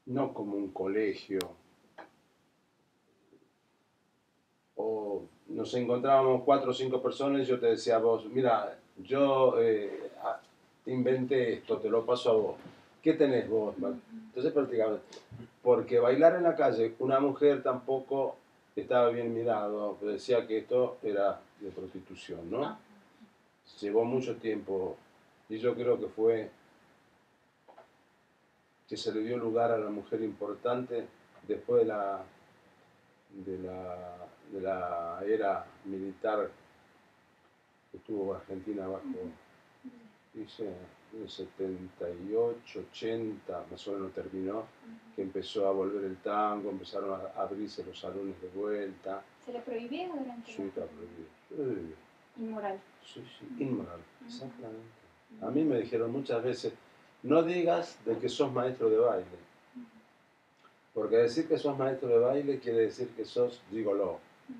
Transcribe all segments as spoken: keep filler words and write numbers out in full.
no como un colegio. O nos encontrábamos cuatro o cinco personas y yo te decía a vos, mira, yo eh, inventé esto, te lo paso a vos. ¿Qué tenés vos? Entonces prácticamente, porque bailar en la calle, una mujer tampoco estaba bien mirado, decía que esto era de prostitución, ¿no? Llevó mucho tiempo y yo creo que fue que se le dio lugar a la mujer importante después de la, de la, de la era militar que tuvo Argentina bajo, dice, en el setenta y ocho, ochenta, más o menos terminó, que empezó a volver el tango, empezaron a abrirse los salones de vuelta. ¿Se le prohibía durante Sí, está prohibido. Sí. Inmoral. Sí, sí, inmoral, exactamente. A mí me dijeron muchas veces, no digas de que sos maestro de baile. Porque decir que sos maestro de baile quiere decir que sos gigoló.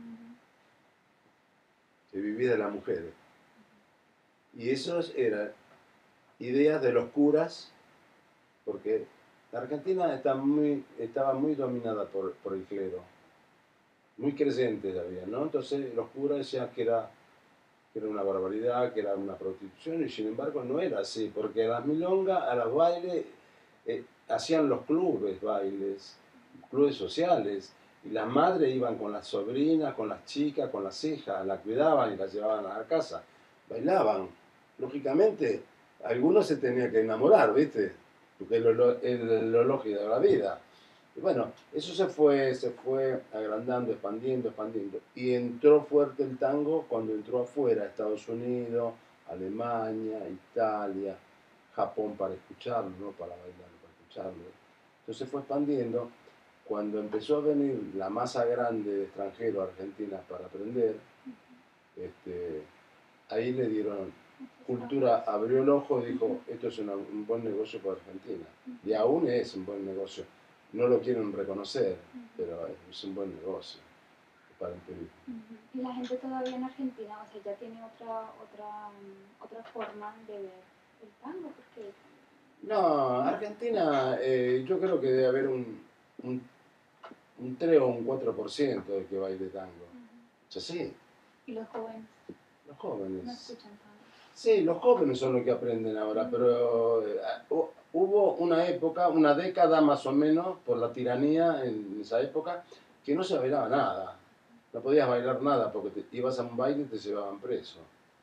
Que vivís de las mujeres. Y eso eran ideas de los curas, porque la Argentina está muy, estaba muy dominada por, por el clero. Muy creyentes había, ¿no? Entonces los curas decían que era, que era una barbaridad, que era una prostitución, y sin embargo no era así, porque a las milongas, a los bailes, eh, hacían los clubes bailes, clubes sociales, y las madres iban con las sobrinas, con las chicas, con las hijas, las cuidaban y las llevaban a la casa, bailaban. Lógicamente, algunos se tenían que enamorar, ¿viste? Porque es lo, lo, lo lógico de la vida. Y bueno, eso se fue, se fue agrandando, expandiendo, expandiendo. Y entró fuerte el tango cuando entró afuera, Estados Unidos, Alemania, Italia, Japón para escucharlo, no para bailar, para escucharlo. Entonces fue expandiendo. Cuando empezó a venir la masa grande de extranjeros a Argentina para aprender, este, ahí le dieron, Cultura abrió el ojo y dijo, esto es una, un buen negocio para Argentina. Y aún es un buen negocio. No lo quieren reconocer, pero es un buen negocio para el turismo. Y la gente todavía en Argentina, o sea, ya tiene otra, otra, otra forma de ver el tango, porque... No, Argentina, eh, yo creo que debe haber un, un, un tres o un cuatro por ciento de que baile tango. Uh-huh. O sea, sí. ¿Y los jóvenes? Los jóvenes. No escuchan tango. Sí, los jóvenes son los que aprenden ahora, uh-huh. Pero eh, hubo una época, una década más o menos, por la tiranía en esa época, que no se bailaba nada. No podías bailar nada porque te ibas a un baile y te llevaban preso.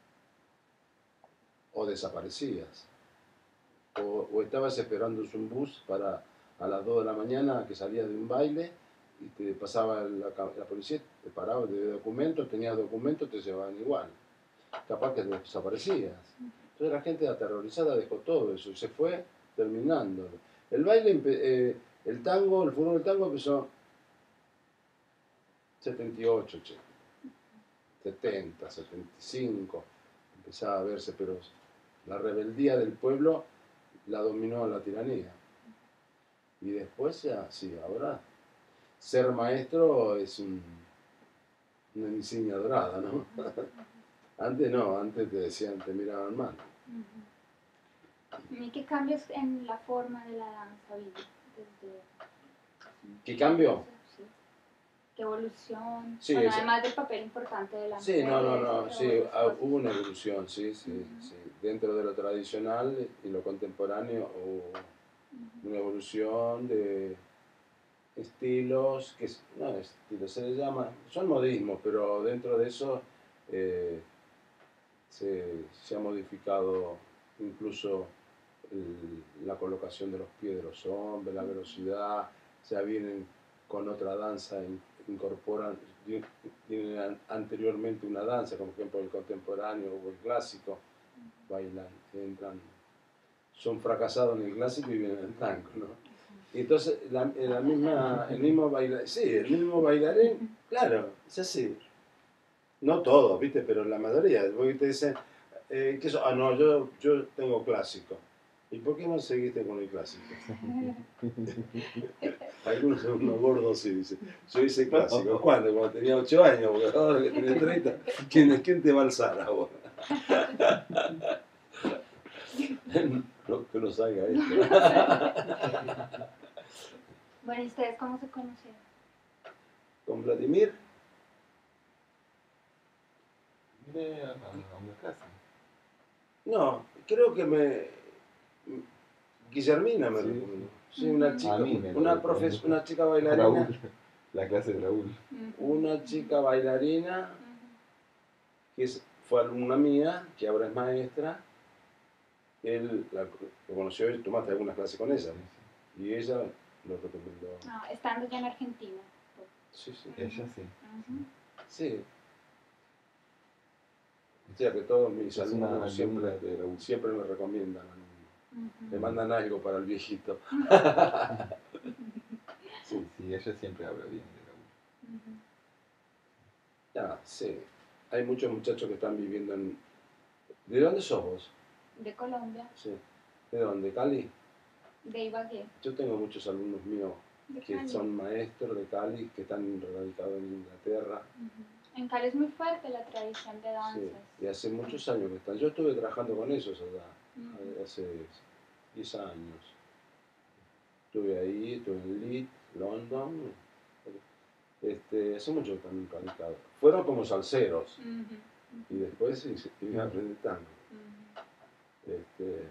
O desaparecías. O, o estabas esperando un bus para a las dos de la mañana que salías de un baile y te pasaba la, la policía, te paraba de documentos, tenías documentos, te llevaban igual. Capaz que desaparecías. Entonces la gente aterrorizada dejó todo eso y se fue terminando. El baile, eh, el tango, el furor del tango empezó setenta y ocho, setenta, setenta y cinco, empezaba a verse, pero la rebeldía del pueblo la dominó la tiranía. Y después ya, sí, ahora ser maestro es un, una insignia dorada, ¿no? Antes no, antes te decían, te miraban mal. ¿Y qué cambios en la forma de la danza vi? Desde... ¿Qué cambio? Sí. ¿Qué evolución? Sí, bueno, es... además del papel importante de la mujer. Sí, no, no, no, sí, hubo una evolución, sí, sí, uh-huh. sí. Dentro de lo tradicional y lo contemporáneo hubo uh-huh. una evolución de estilos, que no, estilos se les llama, son modismos, pero dentro de eso eh, se, se ha modificado incluso el, la colocación de los pies de los hombres, la velocidad, ya vienen con otra danza, incorporan, tienen anteriormente una danza, como por ejemplo el contemporáneo o el clásico, bailan, entran, son fracasados en el clásico y vienen al tango, ¿no? Y entonces la, la misma, el mismo bailarín, sí, el mismo bailarín, claro, es así. No todos, ¿viste? Pero la mayoría, porque te dicen, eh, ¿qué so? Ah, no, yo, yo tengo clásico. ¿Y por qué no seguiste con el clásico? Algunos son unos gordos sí dicen, yo hice clásico. ¿Cuándo? Cuando tenía ocho años, porque ahora que tenía treinta, ¿quién, ¿quién te va a alzar ahora? No, que no salga esto. Bueno, ¿y ustedes cómo se conocieron? Con Vladimir, Vine a, a- a una clase. no, creo que me... Guillermina me Sí, recomendó. sí. Sí, una Ujú. chica, A mí me lo una, recomendó. profes, una chica bailarina. Raúl, la clase de Raúl. Ujú. Una chica bailarina Ujú. que es- fue alumna mía, que ahora es maestra. Él la, lo conoció y tomaste algunas clases con ella. Sí, Y ella lo recomendó. Ah, estando ya en Argentina. Sí, sí. sí. Ella sí. Ujú. Sí. O sea que todos mis Es una alumnos siempre, alumna de Raúl. siempre me recomiendan. Ujú. Me mandan algo para el viejito. Sí, sí, ella siempre habla bien de Raúl. Ujú. Ah, sí. Hay muchos muchachos que están viviendo en... ¿De dónde sos vos? De Colombia, Sí. ¿De dónde? ¿Cali? de Ibagué. Yo tengo muchos alumnos míos De que Cali. son maestros de Cali, que están radicados en Inglaterra. Ujú. En Cali es muy fuerte la tradición de danzas. Sí. Y hace muchos años que están. Yo estuve trabajando con ellos allá, Ujú. hace diez años. Estuve ahí, estuve en Leeds, London. Este, hace mucho que están radicados. Fueron como salseros Ujú. y después sí, sí, iban a aprender tango. Ujú. Este,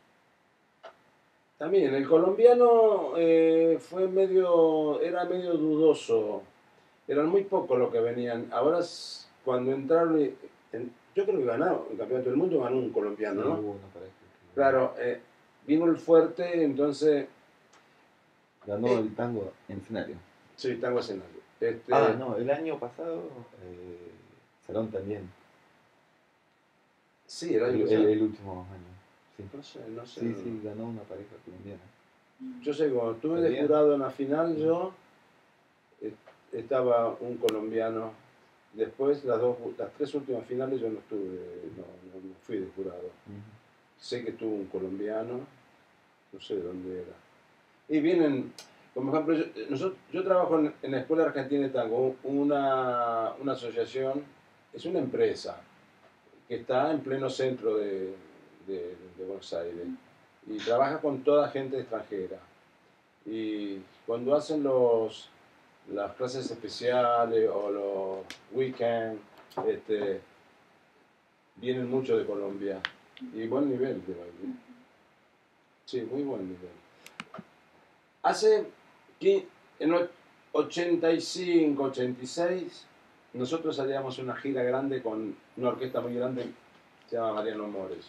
también el colombiano eh, fue medio, era medio dudoso, eran muy pocos los que venían. Ahora es- cuando entraron, y- en- yo creo que ganaron el campeonato del mundo, ganó un colombiano, Sí, ¿no? hubo una pareja que Claro, eh, vino el fuerte, entonces, ganó eh, el tango en escenario. sí, tango escenario. Este, Ah, no, el año pasado eh, Salón también. Sí, el año El, el, pasado. el último año. Sí. No sé, no sé. Sí, no. sí, ganó una pareja colombiana. Yo sé, cuando estuve de ¿Sabía? jurado en la final, Sí. yo eh, estaba un colombiano. Después, las, dos, las tres últimas finales yo no estuve, no, no, no fui de jurado. Ujú. Sé que estuvo un colombiano, no sé de dónde era. Y vienen, como ejemplo, yo, nosotros, yo trabajo en, en la Escuela Argentina de Tango, una, una asociación, es una empresa que está en pleno centro de, de, de Buenos Aires y trabaja con toda gente extranjera. Y cuando hacen los, las clases especiales o los weekends, este, vienen mucho de Colombia. Y buen nivel de baile. Sí, muy buen nivel. Hace, qui- en el ochenta y cinco, ochenta y seis, nosotros salíamos una gira grande con una orquesta muy grande, se llama Mariano Mores,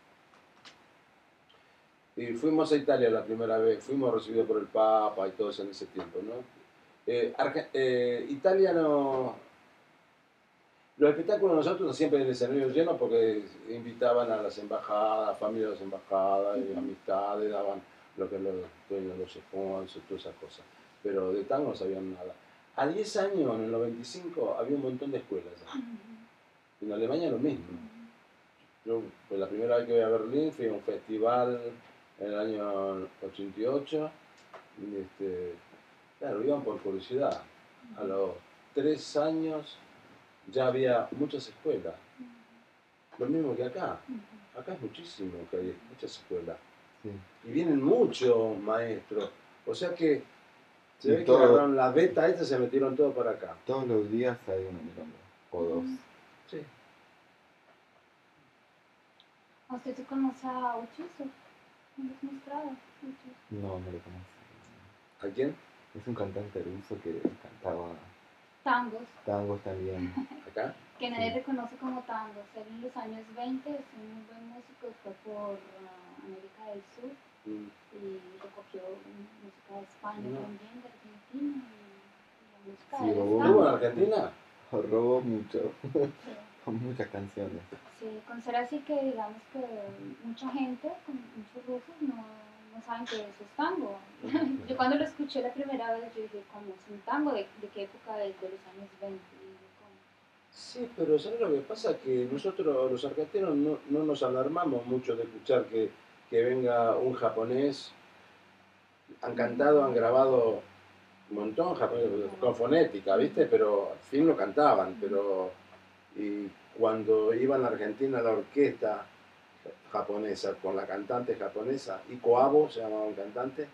¿no? Y fuimos a Italia la primera vez, fuimos recibidos por el Papa y todos en ese tiempo, ¿no? Eh, Arge- eh, Italia no... Los espectáculos nosotros siempre en el escenario lleno porque invitaban a las embajadas, familias de las embajadas, y amistades, daban lo que los dueños, los sponsors, todas esas cosas. Pero de tango no sabían nada. A diez años, en el noventa y cinco, había un montón de escuelas ya. En Alemania lo mismo. Yo, pues la primera vez que voy a Berlín fui a un festival en el año ochenta y ocho. Y este, claro, iban por curiosidad. A los tres años ya había muchas escuelas. Lo mismo que acá. Acá es muchísimo que hay muchas escuelas. Sí. Y vienen muchos maestros. O sea que se Y ve que todo- agarraron la beta esta y se metieron todo para acá. Todos los días hay una milonga. O dos. Sí. ¿A usted se conoce a Uchizo? ¿Me has mostrado? Uchizo. No, no lo conozco. ¿A quién? Es un cantante ruso que cantaba Tangos, tangos también. ¿Acá? que nadie Sí. reconoce como tangos. Él en los años veinte es un muy buen músico, fue por uh, América del Sur Mm. y recogió um, música de España No. también, de Argentina y, y la música Sí, de él es robó. ¿Estuvo en tango. Argentina? Robó mucho. Sí. Con muchas canciones. Sí, con ser así que digamos que mucha gente, como muchos rusos, no, no saben que eso es tango. Yo cuando lo escuché la primera vez, yo dije, ¿cómo es un tango? ¿De, de qué época? De, de los años veinte. Y yo, ¿cómo? Sí, pero ¿sabes lo que pasa? Que nosotros los argentinos no, no nos alarmamos mucho de escuchar que, que venga un japonés. Han cantado, han grabado un montón japonés, con fonética, ¿viste? Pero al fin lo cantaban, pero... Y cuando iban a Argentina la orquesta japonesa con la cantante japonesa, Iko Abo se llamaba un cantante,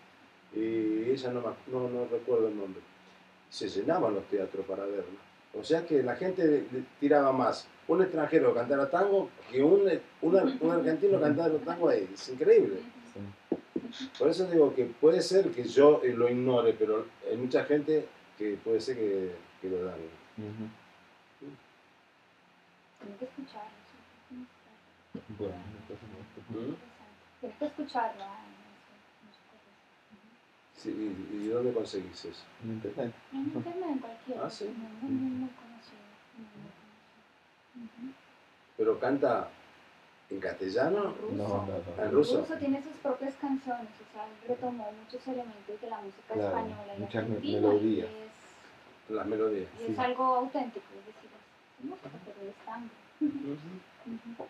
y ella no, me ac- no, no recuerdo el nombre. Se llenaban los teatros para verla. O sea que la gente le tiraba más un extranjero cantara tango que un, un, ar- un argentino cantara tango ahí. Es increíble. Sí. Por eso digo que puede ser que yo eh, lo ignore, pero hay mucha gente que puede ser que, que lo dan. Ujú. Tengo que escucharlo. Sí, Bueno, entonces no te- ¿Mm? interesante. Tengo que escucharlo. Ah, no sé, muchas cosas. Sí, ¿y, y dónde conseguís eso? en internet. En internet, en cualquiera. Ah, sí. Muy, muy, muy, muy conocido. Muy, muy conocido. Ujú. ¿Pero canta en castellano? Ruso. No, no, no. En El ruso. ruso tiene sus propias canciones, o sea, él retomó muchos elementos de la música Claro, española y muchas me- argentina melodías. y es, Las melodías. y es Sí. algo auténtico, es decir, es música, pero es tango. Ujú. Ujú.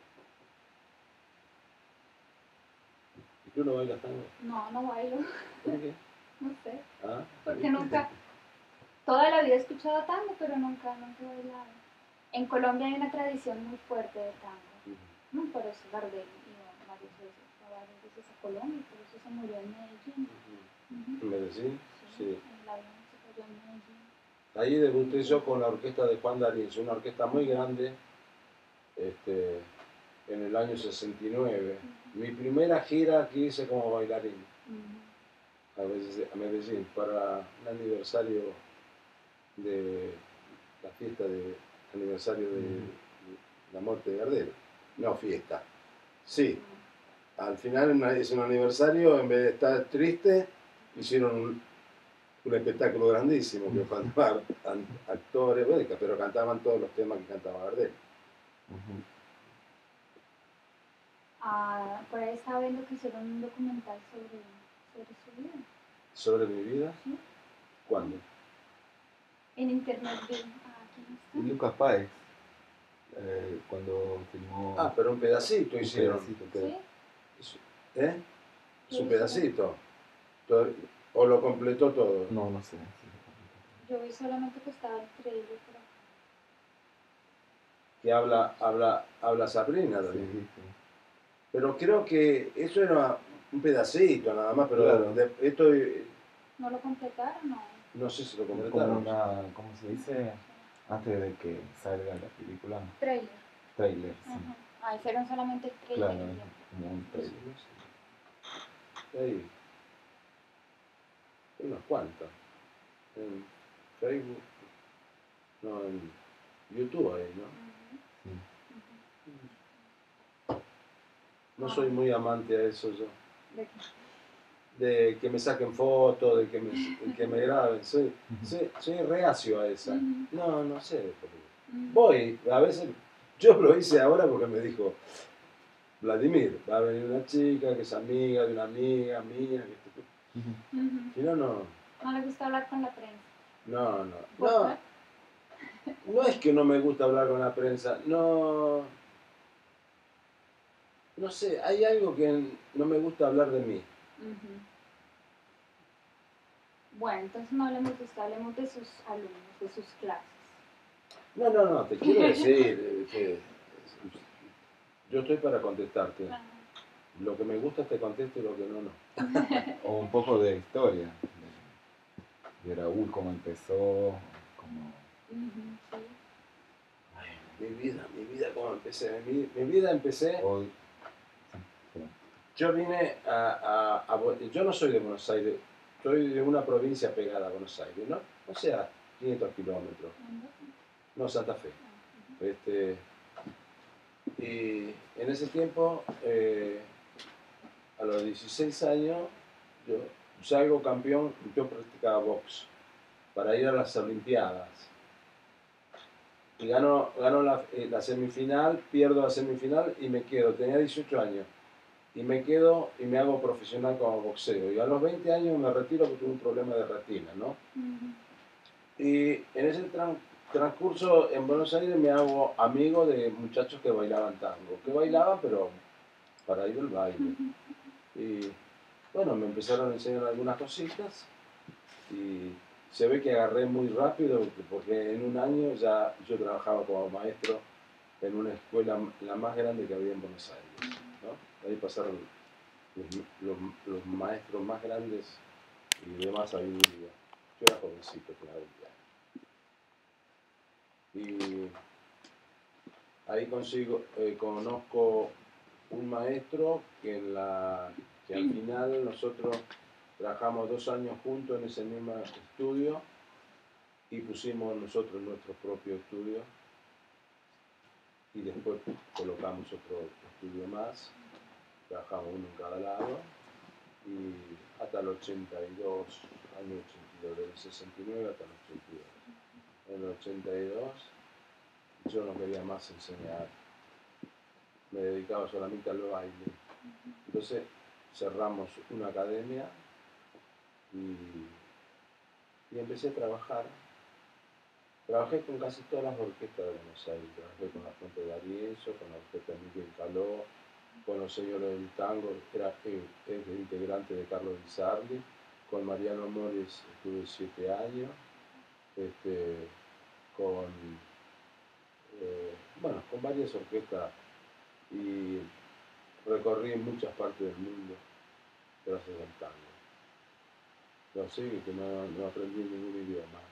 ¿Y tú no bailas tango? No, no bailo, ¿Por qué? no sé, ¿Ah? porque nunca, toda la vida he escuchado tango, pero nunca, nunca he bailado. En Colombia hay una tradición muy fuerte de tango, Ujú. mm, por eso Gardel iba varias veces, fue varias veces a Colombia y por eso se murió en Medellín. Ujú. ¿En Medellín? Sí, Sí. el avión se cayó en Medellín. Ahí debuté yo con la orquesta de Juan Darín, una orquesta muy grande, este, en el año sesenta y nueve. Mi primera gira que hice como bailarín Ujú. a veces a Medellín para un aniversario de la fiesta de aniversario de la muerte de Gardel. No, fiesta. Sí, al final una- es un aniversario, en vez de estar triste, hicieron un, un espectáculo grandísimo que cantaban an- actores, bueno, pero cantaban todos los temas que cantaba Gardel. Ujú. Ah, por ahí estaba viendo que hicieron un documental sobre, sobre su vida. ¿Sobre mi vida? ¿Sí? ¿Cuándo? En internet vi. Ah, ¿quién Y está? Lucas Páez, eh, cuando filmó Ah, pero un pedacito un hicieron. pedacito, pero- ¿Sí? Es- ¿Eh? Es un Sí, pedacito. Todo- ¿O lo completó todo? No, no sé. Yo vi solamente que estaba increíble por acá. Que habla, habla, habla Sabrina Sí, también. sí. Pero creo que eso era un pedacito nada más, pero Claro. de- esto eh, ¿No lo completaron? No. no sé si lo Es como completaron. una, ¿cómo se dice? Antes de que salga la película, Trailer. trailer, sí. Ajá. Ah, hicieron solamente el trailer. Claro, y es ya. como un Sí, trailer. no sé. Hay, hay unas cuantas. En Facebook, no, en YouTube hay, ¿no? Ujú, Sí. ujú. No soy muy amante a eso yo. ¿De qué? De que me saquen fotos, de que me, de que me graben. Soy, soy, soy reacio a esa. Ujú. No, no sé. por qué. Ujú. Voy, a veces, yo lo hice ahora porque me dijo, Vladimir, va a venir una chica que es amiga de una amiga mía. Que Ujú. Ujú. si no, no, No le gusta hablar con la prensa. no, no. ¿Por No, qué? no es que no me gusta hablar con la prensa, no, no sé, hay algo que no me gusta hablar de mí. Ujú. Bueno, entonces no hablemos de usted, hablemos de sus alumnos, de sus clases. No, no, no, te quiero decir eh, que yo estoy para contestarte. Ajá. Lo que me gusta te contesto y lo que no, no. O un poco de historia de, de Raúl, cómo empezó, cómo... Ujú, sí. Ay, mi vida, mi vida, ¿cómo empecé? Mi, mi vida empecé, o- sí, sí. yo vine a, a- a Bu- yo no soy de Buenos Aires, soy de una provincia pegada a Buenos Aires, ¿no? O sea, quinientos kilómetros, ¿Dónde? no, Santa Fe. Ah, ujú. Este, y en ese tiempo, eh, a los dieciséis años, yo salgo campeón, yo practicaba box para ir a las Olimpiadas. Y gano, gano la, eh, la semifinal, pierdo la semifinal y me quedo, tenía dieciocho años. Y me quedo y me hago profesional como boxeo. Y a los veinte años me retiro porque tuve un problema de retina, ¿no? Ujú. Y en ese tran- transcurso en Buenos Aires me hago amigo de muchachos que bailaban tango, que bailaban pero para ir al baile. Y bueno, me empezaron a enseñar algunas cositas y se ve que agarré muy rápido porque en un año ya yo trabajaba como maestro en una escuela la más grande que había en Buenos Aires, ¿no? Ahí pasaron los, los, los maestros más grandes y de más sabiduría. Yo era jovencito, tenía veinte años. Y ahí consigo, eh, conozco un maestro que, en la, que al final nosotros trabajamos dos años juntos en ese mismo estudio y pusimos nosotros nuestro propio estudio y después colocamos otro estudio más, trabajamos uno en cada lado y hasta el ochenta y dos, año ochenta y dos, del sesenta y nueve hasta el ochenta y dos. En el ochenta y dos yo no quería más enseñar, me dedicaba solamente al baile. Entonces cerramos una academia y, y empecé a trabajar. Trabajé con casi todas las orquestas de Buenos Aires. Trabajé con la Fuente de Arieso, con la orquesta de Miguel Caló, con los señores del tango, era eh, es el integrante de Carlos Di Sarli, con Mariano Mores estuve siete años, este, con, eh, bueno, con varias orquestas y recorrí muchas partes del mundo gracias al tango. Lo sé que no, no aprendí ningún idioma.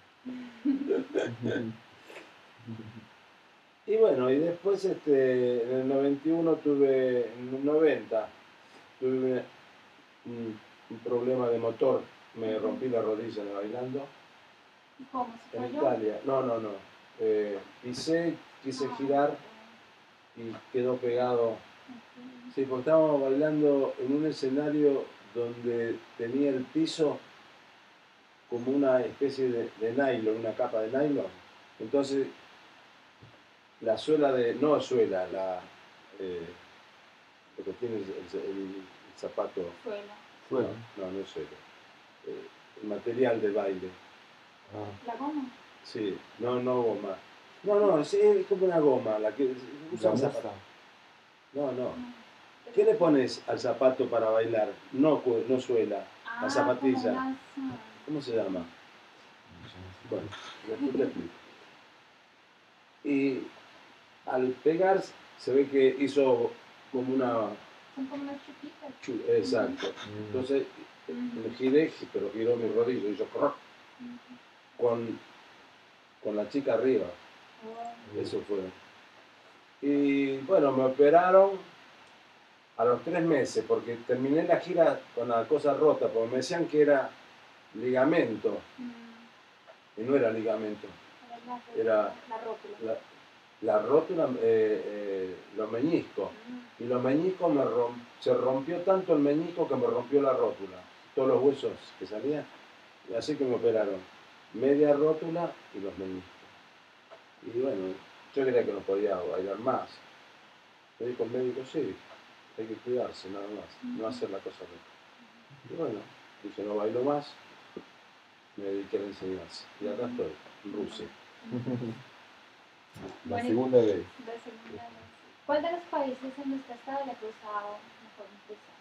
Y bueno, y después este, en el noventa y uno tuve, en el noventa, tuve un, un problema de motor, me rompí la rodilla de bailando. ¿Cómo se En cayó? Italia, no, no, no. Eh, pisé, quise girar y quedó pegado. Sí, porque estábamos bailando en un escenario donde tenía el piso como una especie de, de nylon, una capa de nylon. Entonces, la suela de, no suela, la, eh, lo que tiene el, el, el zapato. Suela. Suela. No, no, no es suela. Eh, el material de baile. Ah, ¿La goma? Sí, no, no goma. No, no, es, es como una goma, la que usan gamuza. zapatos. No, no. ¿Qué le pones al zapato para bailar? No, cu- no suela, Ah, la zapatilla. como unas, ¿Cómo se llama? Bueno, después te explico. Y al pegar se ve que hizo como una... son como unas chupitas. chu- Exacto. Mm. Entonces me giré, pero giró mi rodilla y yo corro con, con la chica arriba. Oh. Eso fue. Y bueno, me operaron a los tres meses porque terminé la gira con la cosa rota, porque me decían que era ligamento Mm. y no era ligamento. Era Era la rótula. la, la rótula, eh, eh, los meñiscos. Mm. Y los meñiscos me romp, se rompió tanto el meñisco que me rompió la rótula. Todos los huesos que salían. Y así que me operaron. Media rótula y los meñiscos. Y bueno, yo creía que no podía bailar más. Me dijo el médico, sí, hay que cuidarse nada más, no hacer la cosa loca. Y bueno, dije, no bailo más, me dediqué a la enseñanza. Y acá estoy, en Rusia. La Bueno, segunda vez. La segunda vez. ¿Cuál de los países en los que ha estado le ha causado mejor impresión?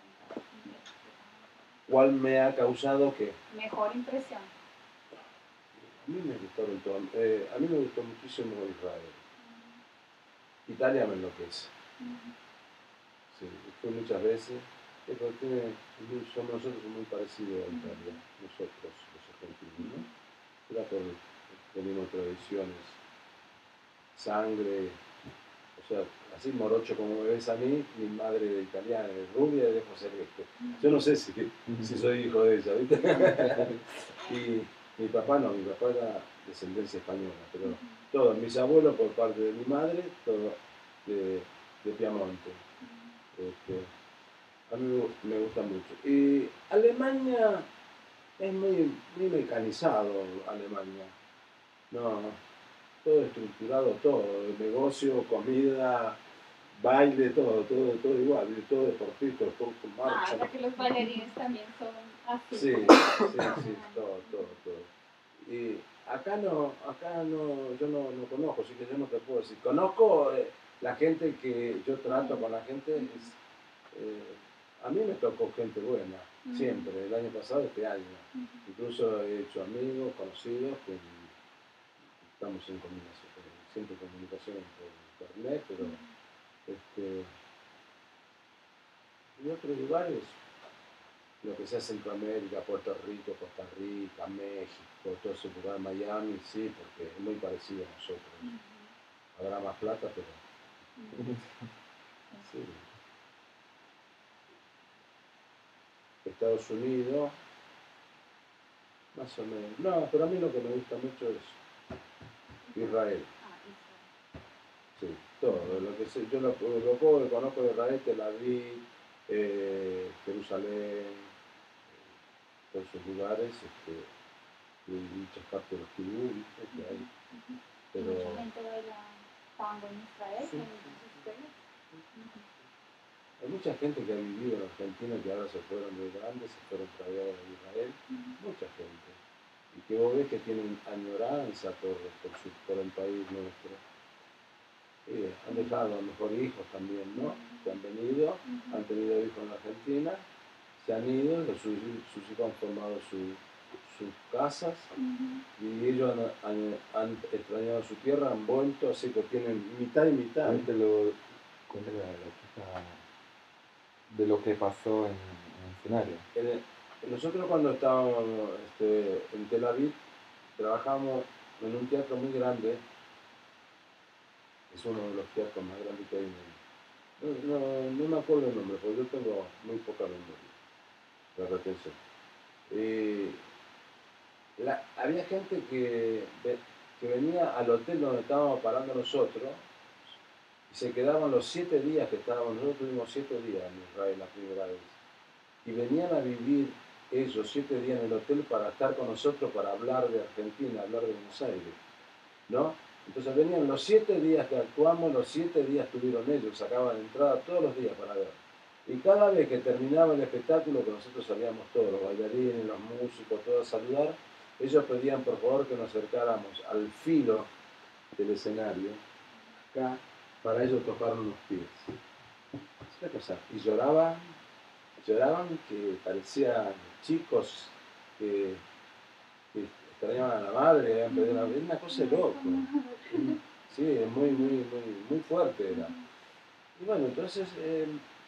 ¿Cuál me ha causado qué? Mejor impresión. A mí me gustaron todos. Eh, a mí me gustó muchísimo Israel. Italia me enloquece. Sí, fui muchas veces. Eh, porque tiene, somos nosotros somos muy parecidos a Italia, nosotros los argentinos, ¿no? Era por tenemos tradiciones, sangre, o sea, así morocho como me ves a mí, mi madre de italiana, de rubia, de ojos celestes. Yo no sé si, si soy hijo de ella, ¿viste? Y mi papá no, mi papá era descendencia española, pero todos, mis abuelos por parte de mi madre, todos de, de Piamonte. Este, a mí me gusta mucho. Y Alemania es muy, muy mecanizado, Alemania. No, todo estructurado, todo, el negocio, comida, baile, todo, todo, todo igual, todo deportista, todo con Ah, marcha. o sea que los bailarines también son así. Sí, sí, sí, todo, todo, todo. Y acá no, acá no, yo no, no conozco, así que yo no te puedo decir. Conozco eh, la gente que yo trato con la gente, es, eh, a mí me tocó gente buena, siempre, el año pasado, este año. Incluso he hecho amigos, conocidos, que estamos en comunicación, siempre en comunicación por internet, pero este, Y otros lugares, lo que sea Centroamérica, Puerto Rico, Costa Rica, México, todo ese lugar, Miami, sí, porque es muy parecido a nosotros. Ujú. Habrá más plata, pero Ujú. sí. Estados Unidos, más o menos. No, pero a mí lo que me gusta mucho es Israel. Ah, Israel. Sí, todo. Lo que sé, yo lo, lo poco que conozco de Israel, Tel Aviv, eh, Jerusalén, todos esos lugares, este, y muchas partes de los kibbutz que hay. Ujú. Pero Mucha gente baila tango en Israel, sí, en sus escuelas. Ujú. hay mucha gente que ha vivido en Argentina que ahora se fueron de grandes, se fueron traídos de Israel, Ujú. mucha gente. Y que vos ves que tienen añoranza por, por, su, por el país nuestro. Sí, han dejado a lo mejor hijos también, ¿no? Que han venido, Ujú. han tenido hijos en Argentina, se han ido, los- sus, sus hijos han formado su- sus casas Ujú. y ellos han, han- han extrañado su tierra, han vuelto, así que tienen mitad y mitad. Cuéntelo, cuéntale a la chica de lo que pasó en, en el escenario. En el- nosotros cuando estábamos este, en Tel Aviv, trabajamos en un teatro muy grande, es uno de los teatros más grandes que hay en el... No, no, no me acuerdo el nombre, porque yo tengo muy poca memoria de retención. Eh, la- había gente que, ve- que venía al hotel donde estábamos parando nosotros y se quedaban los siete días que estábamos, nosotros tuvimos siete días en Israel la primera vez, y venían a vivir esos siete días en el hotel para estar con nosotros, para hablar de Argentina, hablar de Buenos Aires, ¿no? Entonces venían los siete días que actuamos, los siete días tuvieron ellos, sacaban entrada todos los días para ver. Y cada vez que terminaba el espectáculo, que nosotros salíamos todos, los bailarines, los músicos, todos a saludar, ellos pedían por favor que nos acercáramos al filo del escenario, acá, para ellos tocarnos los pies. Es una cosa. Y lloraban, lloraban que parecían chicos que, que extrañaban a la madre, habían perdido la... Es una cosa de loco. Sí, es muy, muy, muy, muy fuerte era. Y bueno, entonces eh,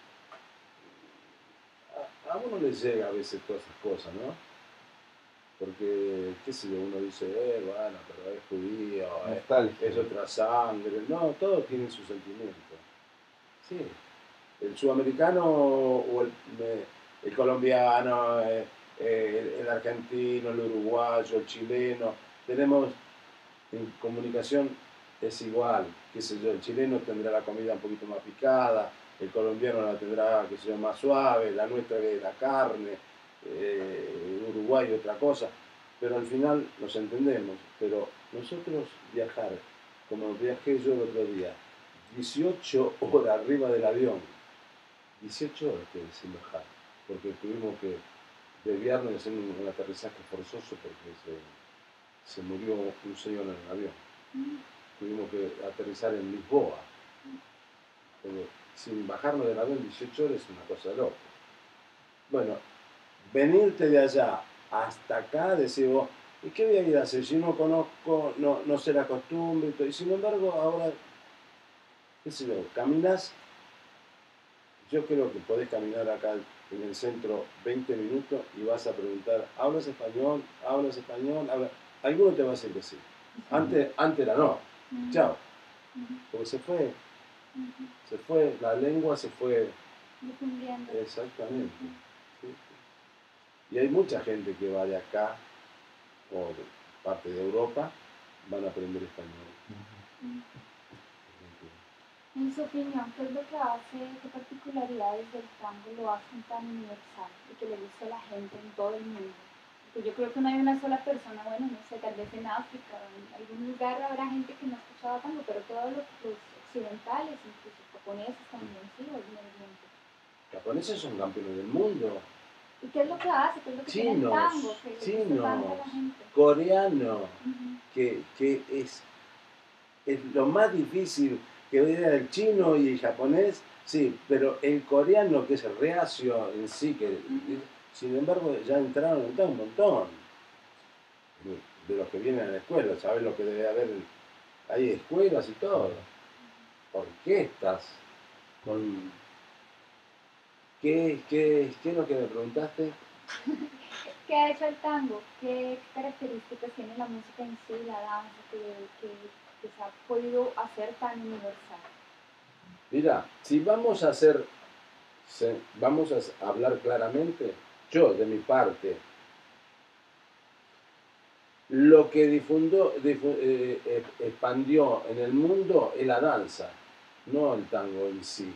a, a uno le llega a veces todas esas cosas, ¿no? Porque, qué sé yo, uno dice, eh, bueno, pero es judío, eh, Nostalgia. es otra sangre. No, todo tiene su sentimiento. Sí, el sudamericano o el, me- el colombiano, eh, eh, el, el argentino, el uruguayo, el chileno, tenemos en comunicación es igual, qué sé yo, el chileno tendrá la comida un poquito más picada, el colombiano la tendrá, qué sé yo, más suave, la nuestra que la carne, eh, Uruguay otra cosa, pero al final nos entendemos. Pero nosotros viajar, como viajé yo el otro día, dieciocho horas arriba del avión, dieciocho horas que sin bajar, porque tuvimos que desviarnos y hacer un, un aterrizaje forzoso porque se, se murió un señor en el avión. Tuvimos que aterrizar en Lisboa. Pero sin bajarnos del avión dieciocho horas es una cosa de loco. Bueno, venirte de allá hasta acá, decís vos, ¿y qué voy a ir a hacer? Si no conozco, no, no sé la costumbre y todo. Y sin embargo, ahora, qué sé yo, caminas, yo creo que podés caminar acá en el centro veinte minutos y vas a preguntar, ¿hablas español? ¿Hablas español? ¿Habla? Alguno te va a decir que sí. Antes, antes era no. Chao. Porque se fue, se fue, la lengua se fue. Difundiendo. Exactamente. Sí, sí. Y hay mucha gente que va de acá, o de parte de Europa, van a aprender español. En su opinión, ¿qué es lo que hace, qué particularidades del tango lo hacen tan universal y que le guste a la gente en todo el mundo? Porque yo creo que no hay una sola persona, bueno, no sé, tal vez en África o en algún lugar habrá gente que no ha escuchado tango, pero todos los, los occidentales, incluso japoneses también, sí, obviamente. Los japoneses son campeones del mundo. ¿Y qué es lo que hace? ¿Qué es lo que tiene el tango? Chinos, Que le gusta tanto a la chinos, gente. coreanos, Ujú. que, que es, es lo más difícil que ver el chino y el japonés, sí, pero el coreano, que es el reacio en sí, que Ujú. sin embargo ya entraron en un montón de los que vienen a la escuela, ¿sabes lo que debe haber? Hay escuelas y todo, orquestas, con ¿Qué, qué, qué es lo que me preguntaste? ¿Qué ha hecho el tango? ¿Qué características tiene la música en sí, la danza, que, que, que se ha podido hacer tan universal? Mira, si vamos a hacer, se- vamos a hablar claramente, yo de mi parte, lo que difundió, difu- eh, eh, expandió en el mundo es la danza, no el tango en sí,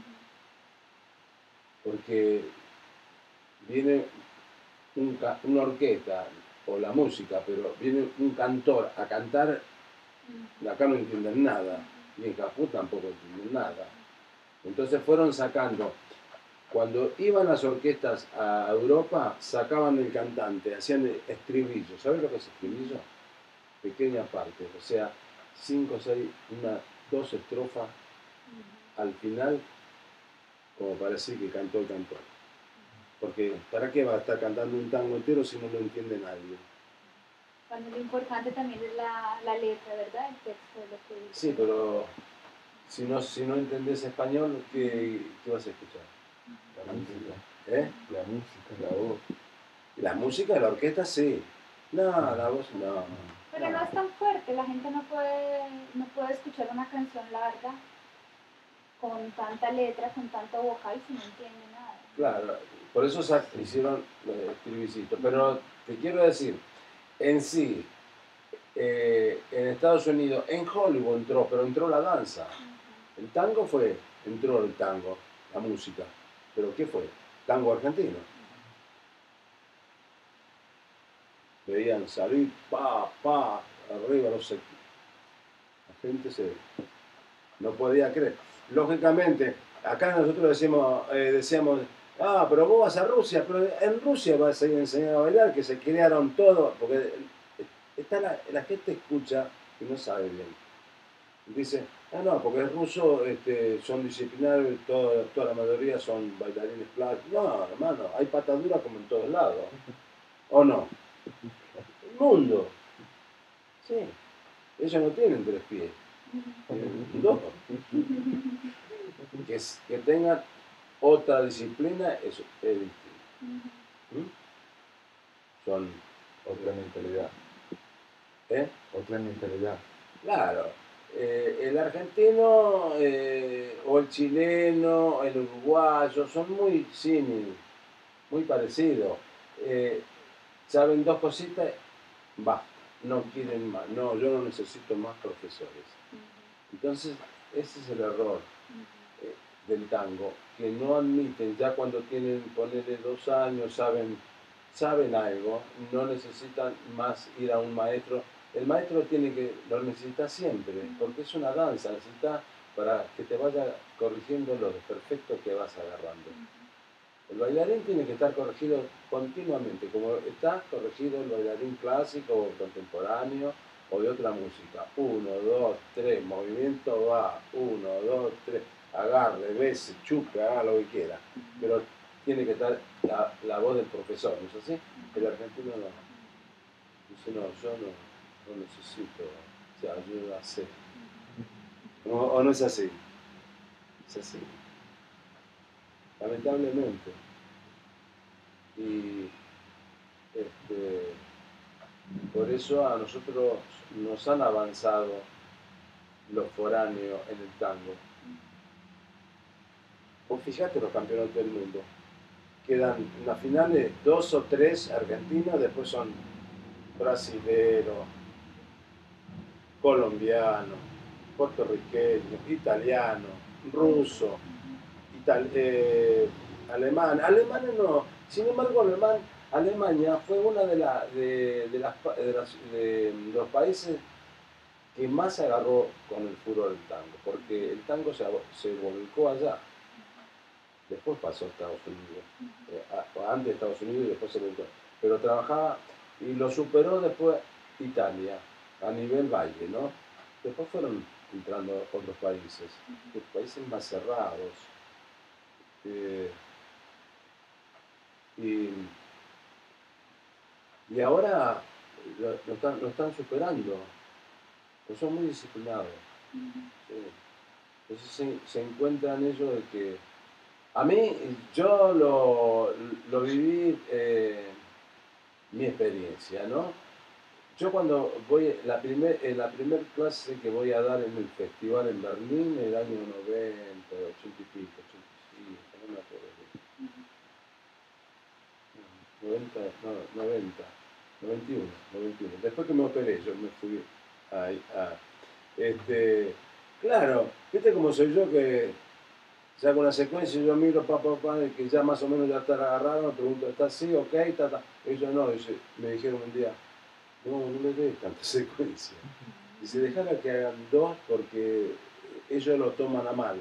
porque viene un ca- una orquesta o la música, pero viene un cantor a cantar, acá no entienden nada, y en Caput tampoco entienden nada. Entonces fueron sacando, cuando iban las orquestas a Europa, sacaban el cantante, hacían estribillo. ¿Sabes lo que es estribillo? Pequeña parte, o sea, cinco, seis, una, dos estrofas al final, como para decir que cantó el cantor. Porque ¿para qué va a estar cantando un tango entero si no lo entiende nadie? Cuando lo importante también es la, la letra, ¿verdad? El texto de lo que dice. Sí, pero si no, si no entendés español, ¿qué, qué vas a escuchar? La música, ¿Eh? la música, la voz. La música de la orquesta sí. No, la voz no. Pero no es tan fuerte, la gente no puede, no puede escuchar una canción larga con tanta letra, con tanto vocal, si no entiende nada. Claro, por eso se hicieron los estribicitos. Pero te quiero decir, en sí, eh, en Estados Unidos, en Hollywood entró, pero entró la danza. El tango fue, entró el tango, la música. ¿Pero qué fue? Tango argentino. Veían salir, pa, pa, arriba, no sé. La gente se, no podía creer. Lógicamente, acá nosotros decimos, eh, decíamos, ah, pero vos vas a Rusia, pero en Rusia vas a enseñar a bailar, que se crearon todo, porque está la, la gente escucha y no sabe bien. Dice, ah, no, porque es ruso, este, son disciplinarios, todo, toda la mayoría son bailarines plásticos. No, hermano, hay pataduras como en todos lados. ¿O no? El mundo. Sí. Ellos no tienen tres pies. Tienen dos. Que, que tengan otra disciplina es, es distinto. ¿Mm? Son Otra mentalidad. ¿eh? Otra mentalidad. Claro, eh, el argentino eh, o el chileno, el uruguayo, son muy símiles, muy parecidos. Eh, saben dos cositas, basta, no quieren más, no, yo no necesito más profesores. Entonces, ese es el error eh, del tango, que no admiten, ya cuando tienen, ponerle dos años, saben, saben algo, no necesitan más ir a un maestro. El maestro tiene que, lo necesita siempre, porque es una danza, necesita para que te vaya corrigiendo los desperfectos que vas agarrando. El bailarín tiene que estar corregido continuamente, como está corregido el bailarín clásico o contemporáneo o de otra música. Uno, dos, tres, movimiento va, uno, dos, tres, agarre, bese, chupe, haga lo que quiera. Pero tiene que estar la, la voz del profesor, ¿no es así? El argentino no. Dice, no, yo no, no necesito, o sea, yo ya sé. O, o no es así. Es así. Lamentablemente. Y este, por eso a nosotros nos han avanzado los foráneos en el tango. Vos fijate los campeonatos del mundo. Quedan en las finales dos o tres argentinos, después son brasileros, colombianos, puertorriqueños, italianos, rusos, ital eh, alemán. Alemanes no. Sin embargo, alemán, Alemania fue uno de, la, de, de, las, de, las, de los países que más se agarró con el furor del tango, porque el tango se, se volcó allá. Después pasó a Estados Unidos, eh, antes de Estados Unidos y después se volcó. Pero trabajaba y lo superó después Italia, a nivel baile, ¿no? Después fueron entrando otros países, países más cerrados. Eh, y, y ahora lo, lo, están, lo están superando, pues son muy disciplinados. ¿Sí? Entonces se, se encuentran ellos de que A mí, yo lo, lo viví, eh, mi experiencia, ¿no? Yo cuando voy, la primer, en la primera clase que voy a dar en el festival en Berlín, el año noventa, ochenta y pico, ochenta y cinco, no me acuerdo bien. noventa, no, noventa, noventa y uno, noventa y uno. Después que me operé, yo me fui a, a este, claro, viste cómo soy yo que saco una secuencia y yo miro, papá, papá, pa, que ya más o menos ya está agarrado, me pregunto, ¿está así? Ok, está, está. Ellos no, dice, me dijeron un día, no, no le des tanta secuencia. Dice, dejala que hagan dos porque ellos lo toman a mal.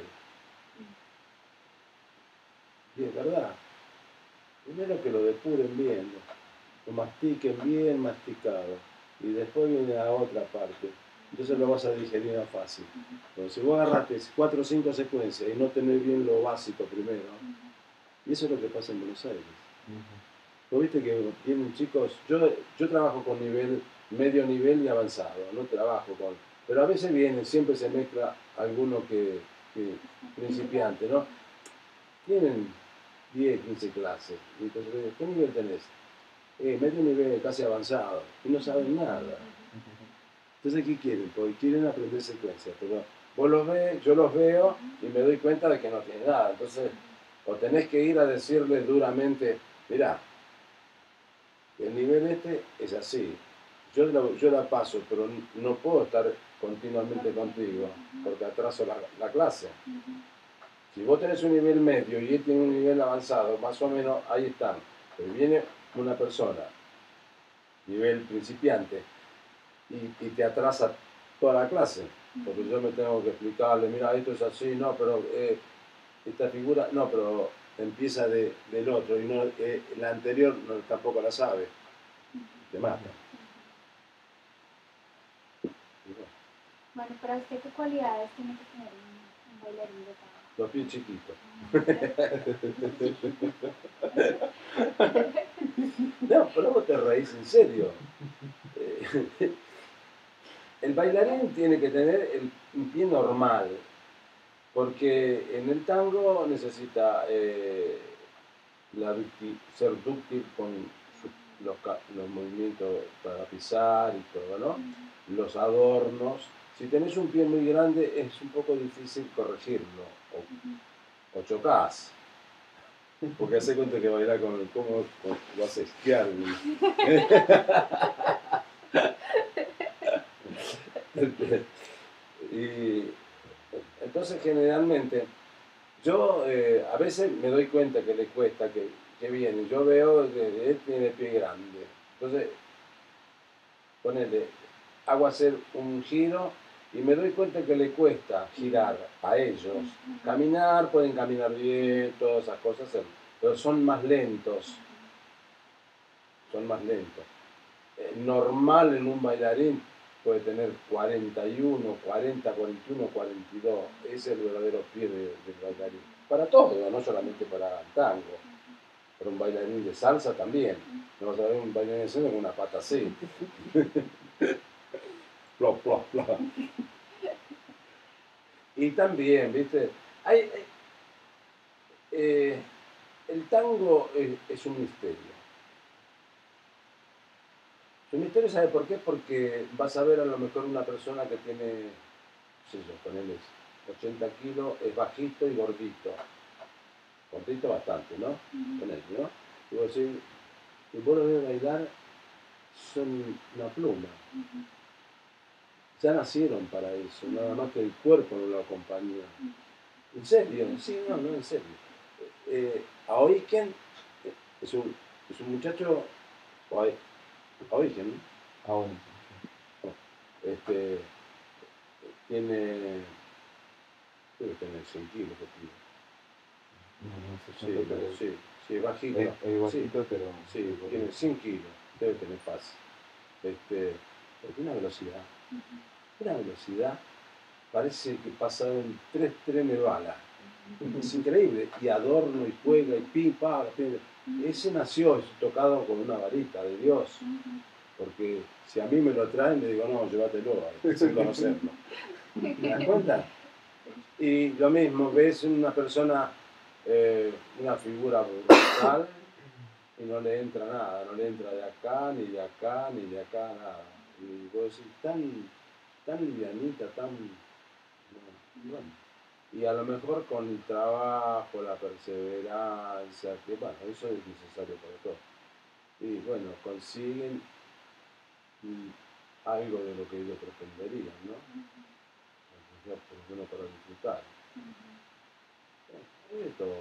Y es verdad. Primero que lo depuren bien, lo mastiquen bien masticado. Y después viene la otra parte. Entonces lo vas a digerir más fácil. Entonces, si vos agarraste cuatro o cinco secuencias y no tenés bien lo básico primero, y eso es lo que pasa en Buenos Aires. Vos viste que vienen chicos, yo, yo trabajo con nivel, medio nivel y avanzado, no trabajo con, pero a veces vienen, siempre se mezcla alguno que, que principiante, ¿no? Tienen diez, quince clases, y entonces, ¿qué nivel tenés? Eh, medio nivel, casi avanzado, y no saben nada. Entonces, ¿qué quieren? Porque quieren aprender secuencias, pero vos los ves, yo los veo y me doy cuenta de que no tienen nada. Entonces, o tenés que ir a decirles duramente, mirá, el nivel este es así. Yo la, yo la paso, pero no puedo estar continuamente contigo, porque atraso la, la clase. Si vos tenés un nivel medio y él tiene un nivel avanzado, más o menos ahí están. Pero viene una persona, nivel principiante, y, y te atrasa toda la clase. Porque yo me tengo que explicarle, mira, esto es así, no, pero eh, esta figura, no, pero empieza de, del otro, y no, eh, la anterior no, tampoco la sabe. Te mata. Bueno, para usted, ¿qué cualidades tiene que tener un, un bailarín de tango? Los pies chiquitos. No, pero vos te reís en serio. El bailarín tiene que tener el, un pie normal, porque en el tango necesita eh, la ducti, ser dúctil con su, los, los movimientos para pisar y todo, ¿no? Los adornos. Si tenés un pie muy grande es un poco difícil corregirlo, o, o chocás. Porque hace cuenta que bailar con el cómo vas a esquiar. Y entonces generalmente yo eh, a veces me doy cuenta que le cuesta, que, que viene. Yo veo que él tiene pie grande. Entonces, ponele, hago hacer un giro y me doy cuenta que le cuesta girar a ellos. Caminar, pueden caminar bien, todas esas cosas, pero son más lentos. Son más lentos. Eh, normal en un bailarín puede tener cuarenta y uno, cuarenta, cuarenta y uno, cuarenta y dos. Ese es el verdadero pie de, del bailarín. Para todo, no solamente para el tango. Para un bailarín de salsa también. No vas a ver un bailarín de salsa con una pata así. Plop, plop, plop. Y también, ¿viste? Hay, hay, eh, el tango es, es un misterio. Es un misterio, ¿sabe por qué? Porque vas a ver a lo mejor una persona que tiene, no sé yo, ponele ochenta kilos, es bajito y gordito. Gordito bastante, ¿no? Uh-huh. Ponele, ¿no? Y vos decís, y vos lo ves bailar, son una pluma. Uh-huh. Ya nacieron para eso, nada más que el cuerpo no lo acompaña. ¿En serio? Sí, no, no, en serio. Eh, Aoiken es un, es un muchacho, Aoiken, ¿no? Este, tiene, debe tener cien kilos, no, no, sí, pero, sí, sí, bajito. Es, es bajito, sí, pero... Sí, tiene cien kilos, debe tener fácil. Este, pero tiene una velocidad. Una velocidad, parece que pasaron tres trenes bala. Es increíble, y adorno, y juega, y pim, pam, pim. Ese nació tocado con una varita de Dios, porque si a mí me lo traen, le digo, no, llévatelo, sin conocerlo. ¿Te das cuenta? Y lo mismo, ves una persona eh, una figura brutal y no le entra nada, no le entra de acá, ni de acá, ni de acá, nada. Y vos decís, tan, tan livianita, tan... no, bueno. Y a lo mejor con el trabajo, la perseverancia, que bueno, eso es necesario para todo. Y bueno, consiguen mm, algo de lo que ellos pretenderían, ¿no? Por lo menos para disfrutar. Hay de todo.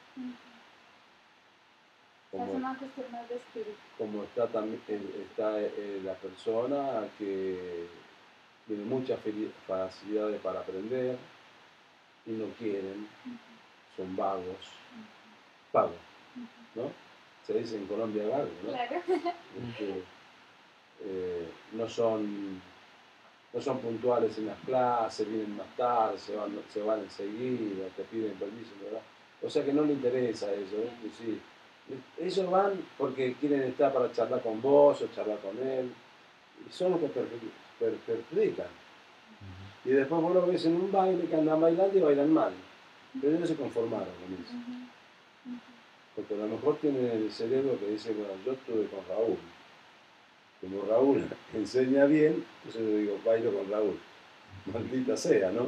Es una cuestión más de espíritu. Como está también está eh, la persona que tiene muchas facilidades para aprender y no quieren, son vagos, vagos, ¿no? Se dice en Colombia vago, ¿no? Claro. Este, eh, no son no son puntuales en las clases, vienen más tarde, se van, se van enseguida, te piden permiso, ¿verdad? O sea que no le interesa eso, ¿eh? Que sí. Ellos van porque quieren estar para charlar con vos o charlar con él, y son los que perjudican. Y después vos lo ves en un baile que andan bailando y bailan mal, pero ellos se conformaron con eso. Porque a lo mejor tienen el cerebro que dice, bueno, yo estuve con Raúl. Como Raúl enseña bien, entonces yo digo, bailo con Raúl. Maldita sea, ¿no?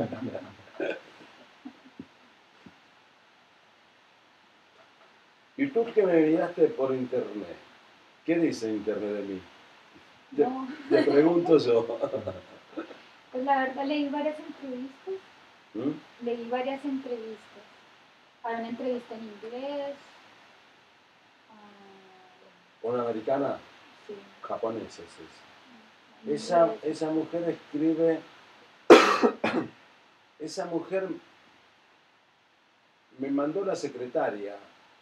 ¿Y tú que me miraste por internet? ¿Qué dice internet de mí? Te, no. te pregunto yo. Pues la verdad leí varias entrevistas. ¿Mm? Leí varias entrevistas. Hay una entrevista en inglés. Uh, ¿Una americana? Sí. Japonesa, sí. sí. Esa, esa mujer escribe... Esa mujer me mandó la secretaria,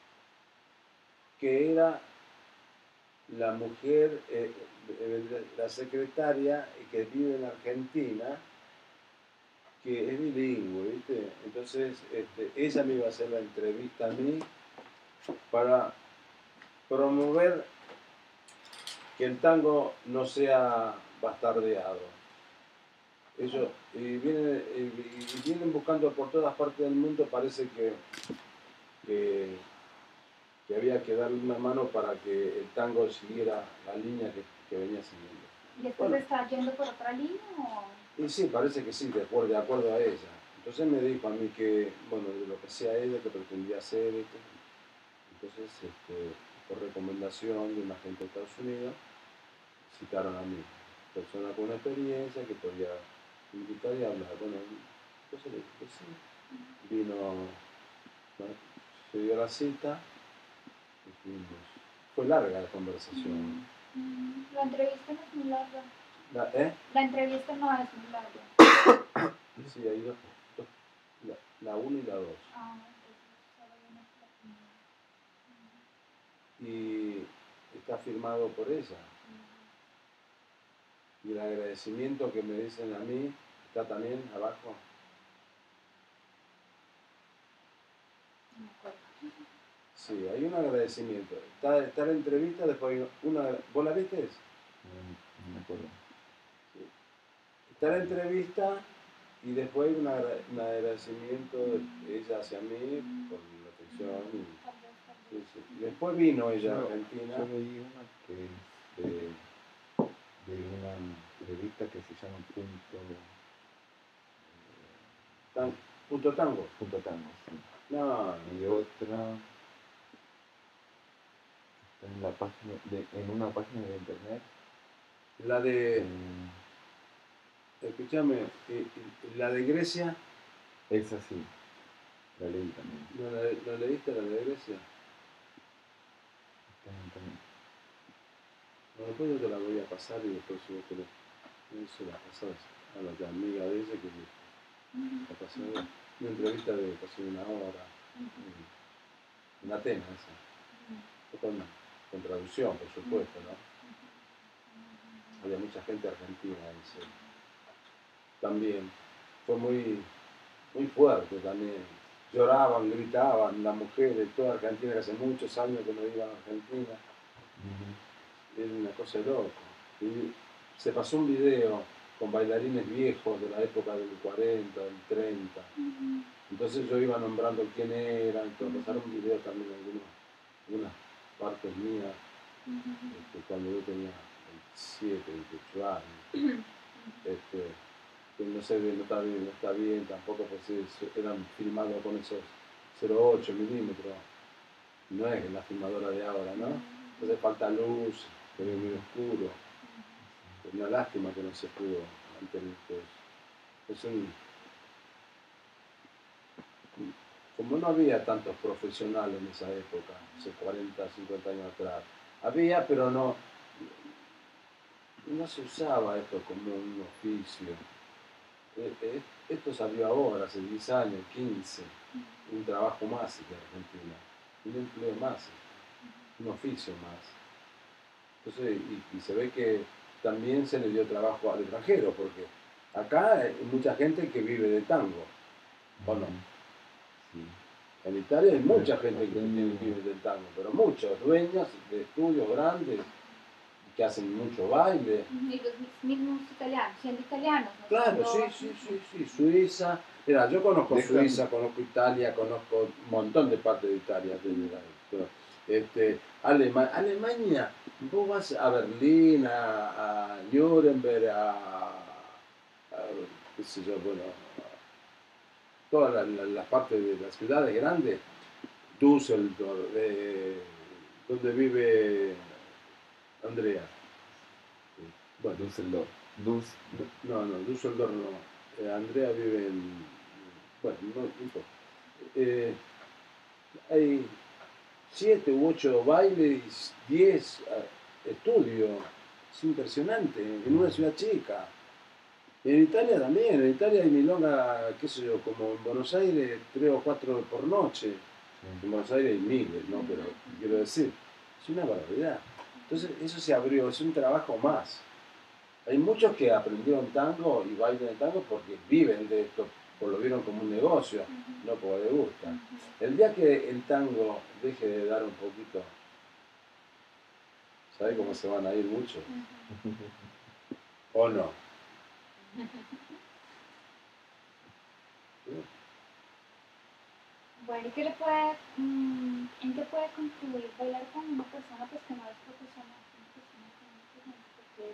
que era la mujer, eh, la secretaria que vive en Argentina, que es bilingüe, ¿viste? Entonces, este, ella me iba a hacer la entrevista a mí para promover que el tango no sea bastardeado. Ellos y vienen, y, y vienen buscando por todas partes del mundo, parece que, que, que había que darle una mano para que el tango siguiera la línea que, que venía siguiendo. ¿Y esto bueno, se está yendo por otra línea o...? Y sí, parece que sí, de acuerdo, de acuerdo a ella. Entonces me dijo a mí que, bueno, de lo que hacía ella, que pretendía hacer, esto. Entonces, este, por recomendación de una gente de Estados Unidos, citaron a mí, persona con experiencia que podía invitar y hablar. Bueno, entonces le dije que sí. Vino, bueno, se dio la cita y fuimos. Fue larga la conversación. Mm, la entrevista no es muy larga. ¿La, eh? La entrevista no es muy larga. Sí, hay dos, dos la uno y la dos. Ah, y está firmado por ella. Y el agradecimiento que me dicen a mí está también abajo. Sí, hay un agradecimiento. Está, está la entrevista, después hay una... ¿Vos la viste? No me acuerdo. Sí. Está la entrevista y después hay una, un agradecimiento de ella hacia mí por la atención. Y, sí, sí. Después vino ella a Argentina. Yo leí una que es de, de una revista que se llama Punto... Tan, punto Tango. Punto Tango, sí. No, y otra... En, la página de, en una página de internet. La de... Eh, escúchame, eh, la de Grecia. Esa sí, la leí también. ¿No la, ¿no leíste la de Grecia? También, también. No, después yo te la voy a pasar y después yo te la, se la pasas a la amiga de ella que la pasó una entrevista de casi una hora uh-huh. en Atenas, esa. Uh-huh. Con, con traducción, por supuesto, ¿no? Uh-huh. Había mucha gente argentina ese. También fue muy, muy fuerte también. Lloraban, gritaban las mujeres de toda Argentina, que hace muchos años que no iban a Argentina. Uh-huh. Era una cosa loca. Y se pasó un video con bailarines viejos de la época del cuarenta, del treinta. Ujú. Entonces yo iba nombrando quién era, y todo. Pasaron videos también, algunos, algunas partes mías, este, cuando yo tenía veintisiete, veintiocho años. Este, que no se ve, no está bien, no está bien, tampoco pues es- eran filmados con esos cero ocho milímetros, no es la filmadora de ahora, ¿no? Entonces falta luz, se ve muy oscuro, es una lástima que no se pudo mantener todo eso. Es un, como no había tantos profesionales en esa época, hace cuarenta, cincuenta años atrás, había, pero no, no se usaba esto como un oficio. Eh, eh, Esto salió ahora, hace diez años, quince, un trabajo más en Argentina, un empleo más, un oficio más. Entonces, y, y se ve que también se le dio trabajo al extranjero, porque acá hay mucha gente que vive de tango, ¿o no? Sí. En Italia hay mucha Pero gente que aquí- tiene- vive del tango, pero muchos dueños de estudios grandes que hacen mucho baile. Y los mismos italianos, siendo italianos, ¿no? Claro, sí, Siendo- sí, sí, sí, Suiza. Mira, yo conozco Dejan- Suiza, conozco Italia, conozco un montón de partes de Italia. de- de- pero, este, Alema- Alemania, vos vas a Berlín, a, a Nuremberg, a, a, qué sé yo, bueno, a todas las la, las partes de las ciudades grandes, Düsseldorf, eh, donde vive Andrea. Bueno, Düsseldorf. Dus, no, no, Düsseldorf no. Eh, Andrea vive en. Bueno, no, no importa. Eh, hay siete u ocho bailes, diez eh, estudios. Es impresionante, en una ciudad chica. Y en Italia también, en Italia hay milonga, qué sé yo, como en Buenos Aires, tres o cuatro por noche. En Buenos Aires hay miles, ¿no? Pero quiero decir, es una barbaridad. Entonces, eso se abrió, es un trabajo más. Hay muchos que aprendieron tango y bailan el tango porque viven de esto, o lo vieron como un negocio, no porque les gusta. El día que el tango deje de dar un poquito, ¿sabes cómo se van a ir muchos? ¿O no? Bueno, ¿y qué le puede, mm, en qué puede contribuir bailar con una persona pues, que no es profesional? Una persona que no es profesional, porque,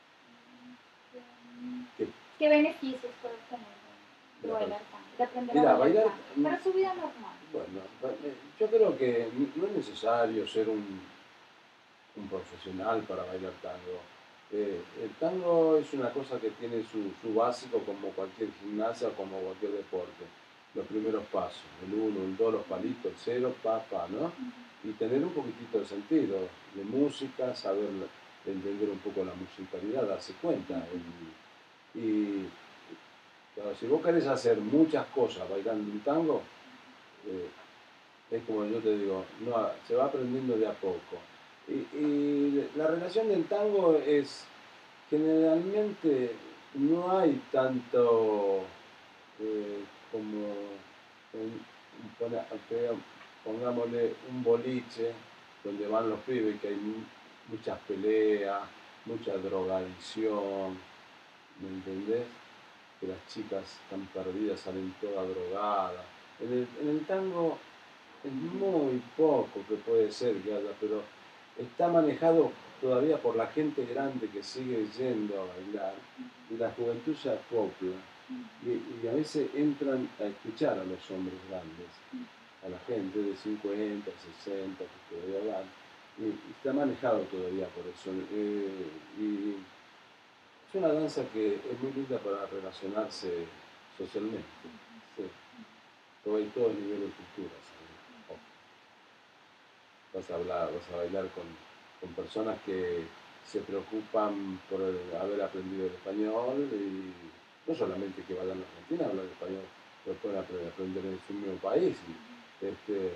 mm, ¿Qué? ¿qué, qué beneficios puede obtener de, de La- bailar tango? De aprender Mira, a bailar, bailar- tango. Para su vida normal. Bueno, eh, yo creo que no es necesario ser un, un profesional para bailar tango. Eh, el tango es una cosa que tiene su, su básico como cualquier gimnasia o como cualquier deporte. Los primeros pasos, el uno, el dos, los palitos, el cero, pa, pa, ¿no? Y tener un poquitito de sentido de música, saber entender un poco la musicalidad, darse cuenta. Y, y, claro, si vos querés hacer muchas cosas bailando un tango, eh, es como yo te digo, no, se va aprendiendo de a poco. Y, y la relación del tango es, generalmente no hay tanto eh, como, en- pone- que- pongámosle un boliche donde van los pibes, que hay mu- muchas peleas, mucha drogadicción, ¿me entendés? Que las chicas están perdidas, salen todas drogadas. En el, en el tango es muy poco que puede ser que haya, pero está manejado todavía por la gente grande que sigue yendo a bailar y la juventud se acopla y, y a veces entran a escuchar a los hombres grandes, a la gente de cincuenta, sesenta que todavía van y, y está manejado todavía por eso. Eh, y es una danza que es muy linda para relacionarse socialmente. Sí. Todo hay todos niveles de cultura. ¿Sabes? Vas a hablar, vas a bailar con, con personas que se preocupan por el- haber aprendido el español y no solamente que vayan a Argentina a hablar español, pero pueden apre- aprender en su mismo país. Y, este,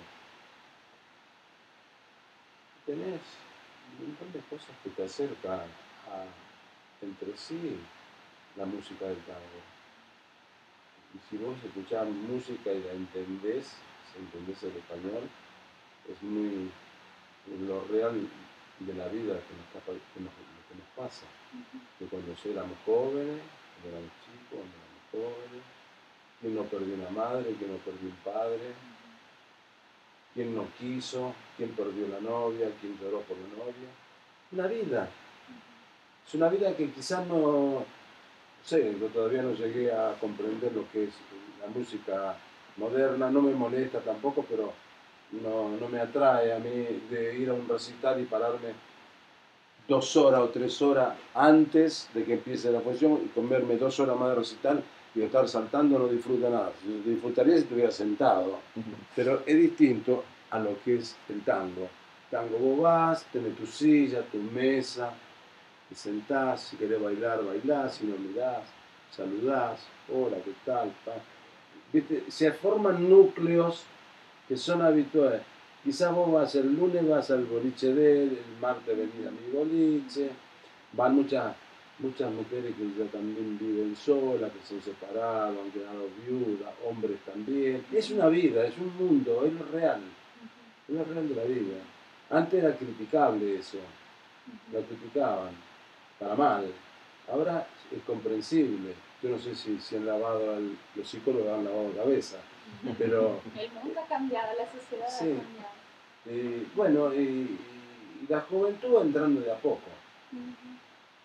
tenés un montón de cosas que te acercan a, entre sí la música del tango. Y si vos escuchás música y la entendés, si entendés el español, es muy lo real. de la vida que nos, está, que nos, que nos pasa. De cuando éramos jóvenes, cuando éramos chicos, cuando éramos jóvenes. ¿Quién no perdió una madre? ¿Quién no perdió un padre? ¿Quién no quiso? ¿Quién perdió la novia? ¿Quién lloró por la novia? Una vida. Es una vida que quizás no, no sé, yo todavía no llegué a comprender lo que es la música moderna, no me molesta tampoco, pero no, no me atrae a mí de ir a un recital y pararme dos horas o tres horas antes de que empiece la función y comerme dos horas más de recital y estar saltando. No disfruta nada. Disfrutaría si estuviera sentado, pero es distinto a lo que es el tango. Tango, vos vas, tenés tu silla, tu mesa, te sentás, si querés bailar, bailás, si no mirás, saludás, hola, ¿qué tal? Pa? ¿Viste? Se forman núcleos que son habituales. Quizás vos vas el lunes, vas al boliche de él, el martes venís a mi boliche, van muchas, muchas mujeres que ya también viven solas, que se han separado, han quedado viudas, hombres también. Es una vida, es un mundo, es lo real, es lo real de la vida. Antes era criticable eso, lo criticaban, para mal. Ahora es comprensible. Yo no sé si, si han lavado, el, los psicólogos han lavado cabeza, pero... El mundo ha cambiado, la sociedad sí, ha cambiado. Eh, bueno, y, y la juventud va entrando de a poco. Uh-huh.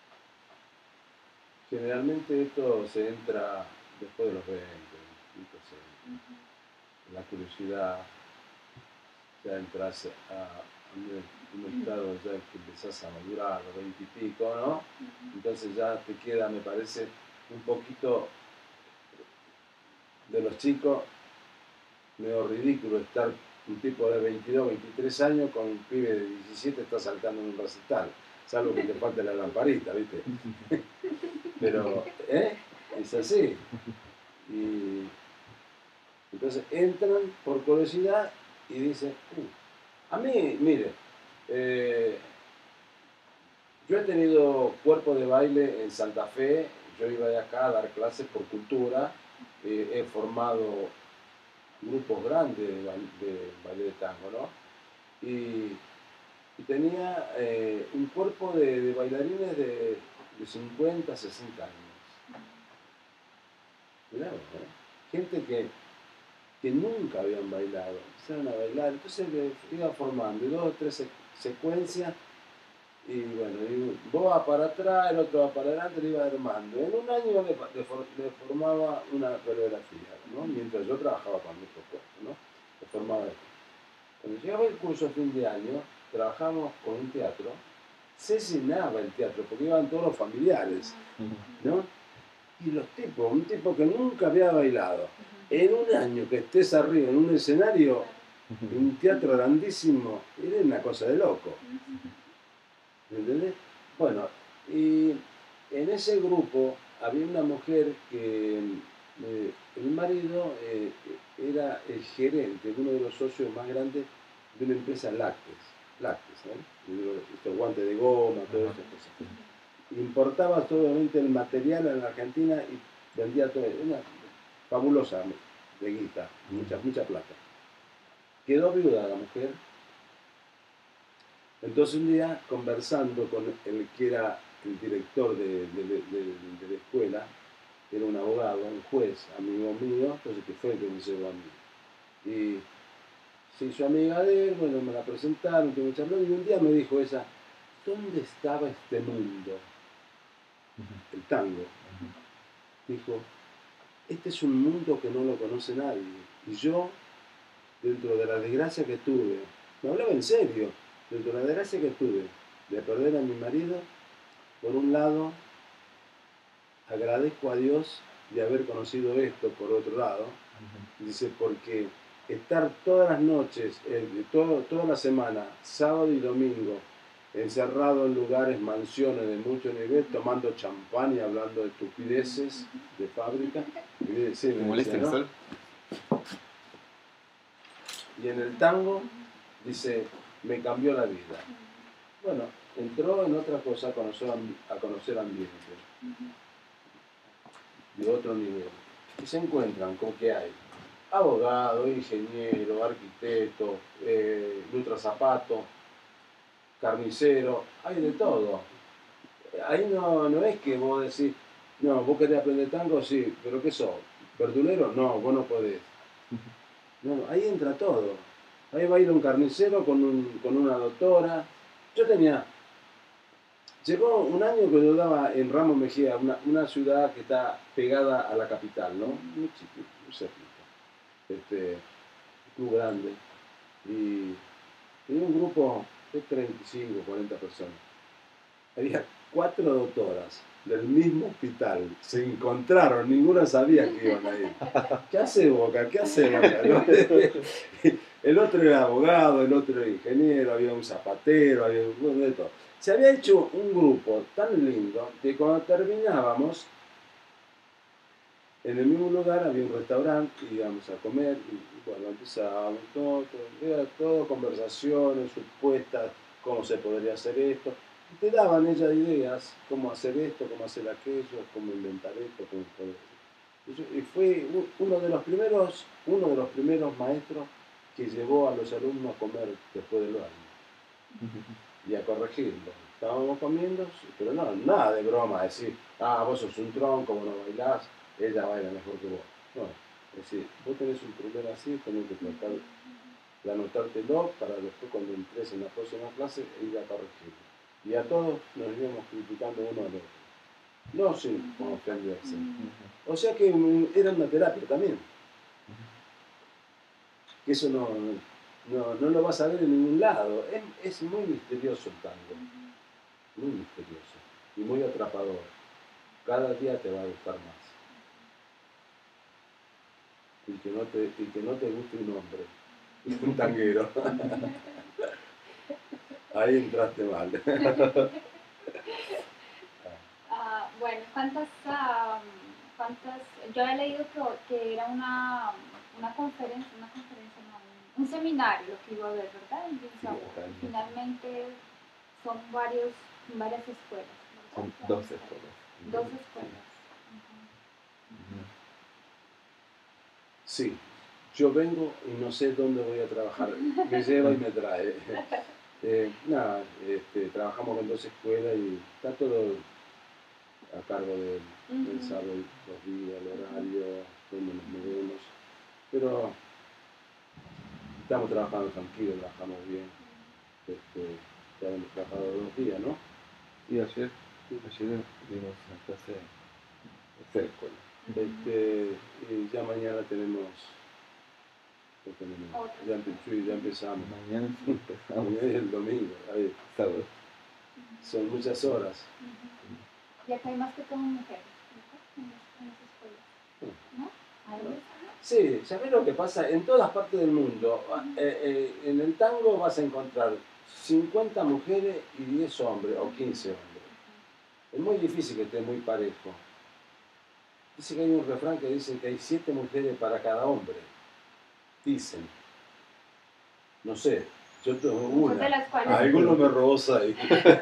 Generalmente esto se entra después de los veinte, entonces, uh-huh. La curiosidad, ya entras a, a un, un estado ya que empezás a madurar, a los veinte y pico, ¿no? Uh-huh. Entonces ya te queda, me parece, un poquito de los chicos, medio ridículo estar un tipo de veintidós, veintitrés años con un pibe de diecisiete está saltando en un recital, salvo que te falte la lamparita, ¿viste? Pero, ¿eh? Es así. Y entonces entran por curiosidad y dicen, uh, a mí, mire, eh, yo he tenido cuerpo de baile en Santa Fe, yo iba de acá a dar clases por cultura, eh, he formado grupos grandes de, de baile de tango, ¿no? Y, y tenía eh, un cuerpo de, de bailarines de, de cincuenta, sesenta años. Mirá, ¿eh? Gente que, que nunca habían bailado, empezaron a bailar, entonces iba formando dos o tres secuencias y bueno, y vos vas para atrás, el otro va para adelante, le iba armando. En un año le, le, le formaba una coreografía, ¿no? Mientras yo trabajaba para mi cuerpo, ¿no? Le formaba esto. Cuando llegaba el curso a fin de año, trabajamos con un teatro, se llenaba el teatro porque iban todos los familiares, ¿no? Y los tipos, un tipo que nunca había bailado, en un año que estés arriba en un escenario, en un teatro grandísimo, era una cosa de loco. ¿Entendés? Bueno, y en ese grupo había una mujer que eh, el marido eh, era el gerente, uno de los socios más grandes de una empresa lácteos, lácteos, ¿no? Estos guantes de goma, todas esas cosas. Importaba obviamente el material en la Argentina y vendía todo, una fabulosa de guita, mucha, mucha plata. Quedó viuda la mujer. Entonces un día, conversando con el que era el director de, de, de, de, de la escuela, era un abogado, un juez, amigo mío, entonces que fue el que me llevó a mí. Y se hizo amiga de él, bueno, me la presentaron, que me charló, y un día me dijo ella, ¿dónde estaba este mundo? El tango. Dijo, este es un mundo que no lo conoce nadie. Y yo, dentro de la desgracia que tuve, me hablaba en serio, dentro de la desgracia que tuve de perder a mi marido, por un lado, agradezco a Dios de haber conocido esto, por otro lado, uh-huh. Dice, porque estar todas las noches, eh, todo, toda la semana, sábado y domingo, encerrado en lugares, mansiones de mucho nivel, tomando champán y hablando de estupideces de fábrica. Y, sí, ¿Te molesta el sol? Y en el tango, dice, me cambió la vida. Bueno, entró en otra cosa a conocer, a conocer ambiente de otro nivel. Y se encuentran con que hay abogado, ingeniero, arquitecto, eh, lustrazapato, carnicero, hay de todo. Ahí no, no es que vos decís, no, vos querés aprender tango, sí, pero ¿qué sos? ¿Verdulero? No, vos no podés. No, ahí entra todo. Ahí va a ir un carnicero con, un, con una doctora. Yo tenía, llegó un año que yo daba en Ramos Mejía, una, una ciudad que está pegada a la capital, ¿no? Muy chiquita, muy cerquita. Este, muy grande. Y tenía un grupo de treinta y cinco, cuarenta personas. Había cuatro doctoras del mismo hospital. Se encontraron, ninguna sabía que iban a ir. ¿Qué hace Boca? ¿Qué hace Boca? ¿No? El otro era abogado, el otro era ingeniero, había un zapatero, había un bueno, de todo. Se había hecho un grupo tan lindo que cuando terminábamos, en el mismo lugar había un restaurante y íbamos a comer y bueno, empezábamos todo, todo, era todo conversaciones supuestas, cómo se podría hacer esto. Y te daban ellas ideas, cómo hacer esto, cómo hacer aquello, cómo inventar esto, cómo poder hacer. Y fue uno de los primeros, uno de los primeros maestros que llevó a los alumnos a comer después del baño y a corregirlo. Estábamos comiendo, pero no, nada de broma, decir, ah, vos sos un tronco, vos no bailás, ella baila mejor que vos. No, es decir, vos tenés un problema así, tenés que tratar de anotártelo para después cuando entres en la próxima clase ir a corregirlo. Y a todos nos íbamos criticando uno al otro. No sin ofenderse. O sea que era una terapia también. Que eso no, no, no lo vas a ver en ningún lado. Es, es muy misterioso el tango. Muy misterioso. Y muy atrapador. Cada día te va a gustar más. Y que no te, y que no te guste un hombre. Un tanguero. Ahí entraste mal. Ah, bueno, ¿cuántas, ah, cuántas, yo he leído que, que era una, una conferencia, una conferencia, no, un, un seminario lo que iba a haber, ¿verdad? En Binsabor. Sí, finalmente son varios, varias escuelas, ¿verdad? Son dos escuelas. Dos escuelas. Ujú. Sí, yo vengo y no sé dónde voy a trabajar. Me lleva y me trae. Eh, nada, este, trabajamos con dos escuelas y está todo a cargo de él. Él Uh-huh. sabe los días, el horario, dónde nos movemos. Pero estamos trabajando tranquilo, trabajamos bien. Este, ya hemos trabajado dos días, ¿no? Y ayer, ayer dimos una clase de tercera escuela. Este, y ya mañana tenemos, ya, tenemos, ya, empe, sí, ya empezamos. Mañana sí empezamos. Mañana es el domingo, ahí. Sábado. Son muchas horas. Y acá hay más que todo mujeres, ¿no? En las escuelas, ¿no? ¿Hay? Sí, ¿sabés lo que pasa? En todas partes del mundo, eh, eh, en el tango vas a encontrar cincuenta mujeres y diez hombres, o quince hombres. Es muy difícil que esté muy parejo. Dice que hay un refrán que dice que hay siete mujeres para cada hombre. Dicen. No sé, yo tengo una. Alguno me roza ahí.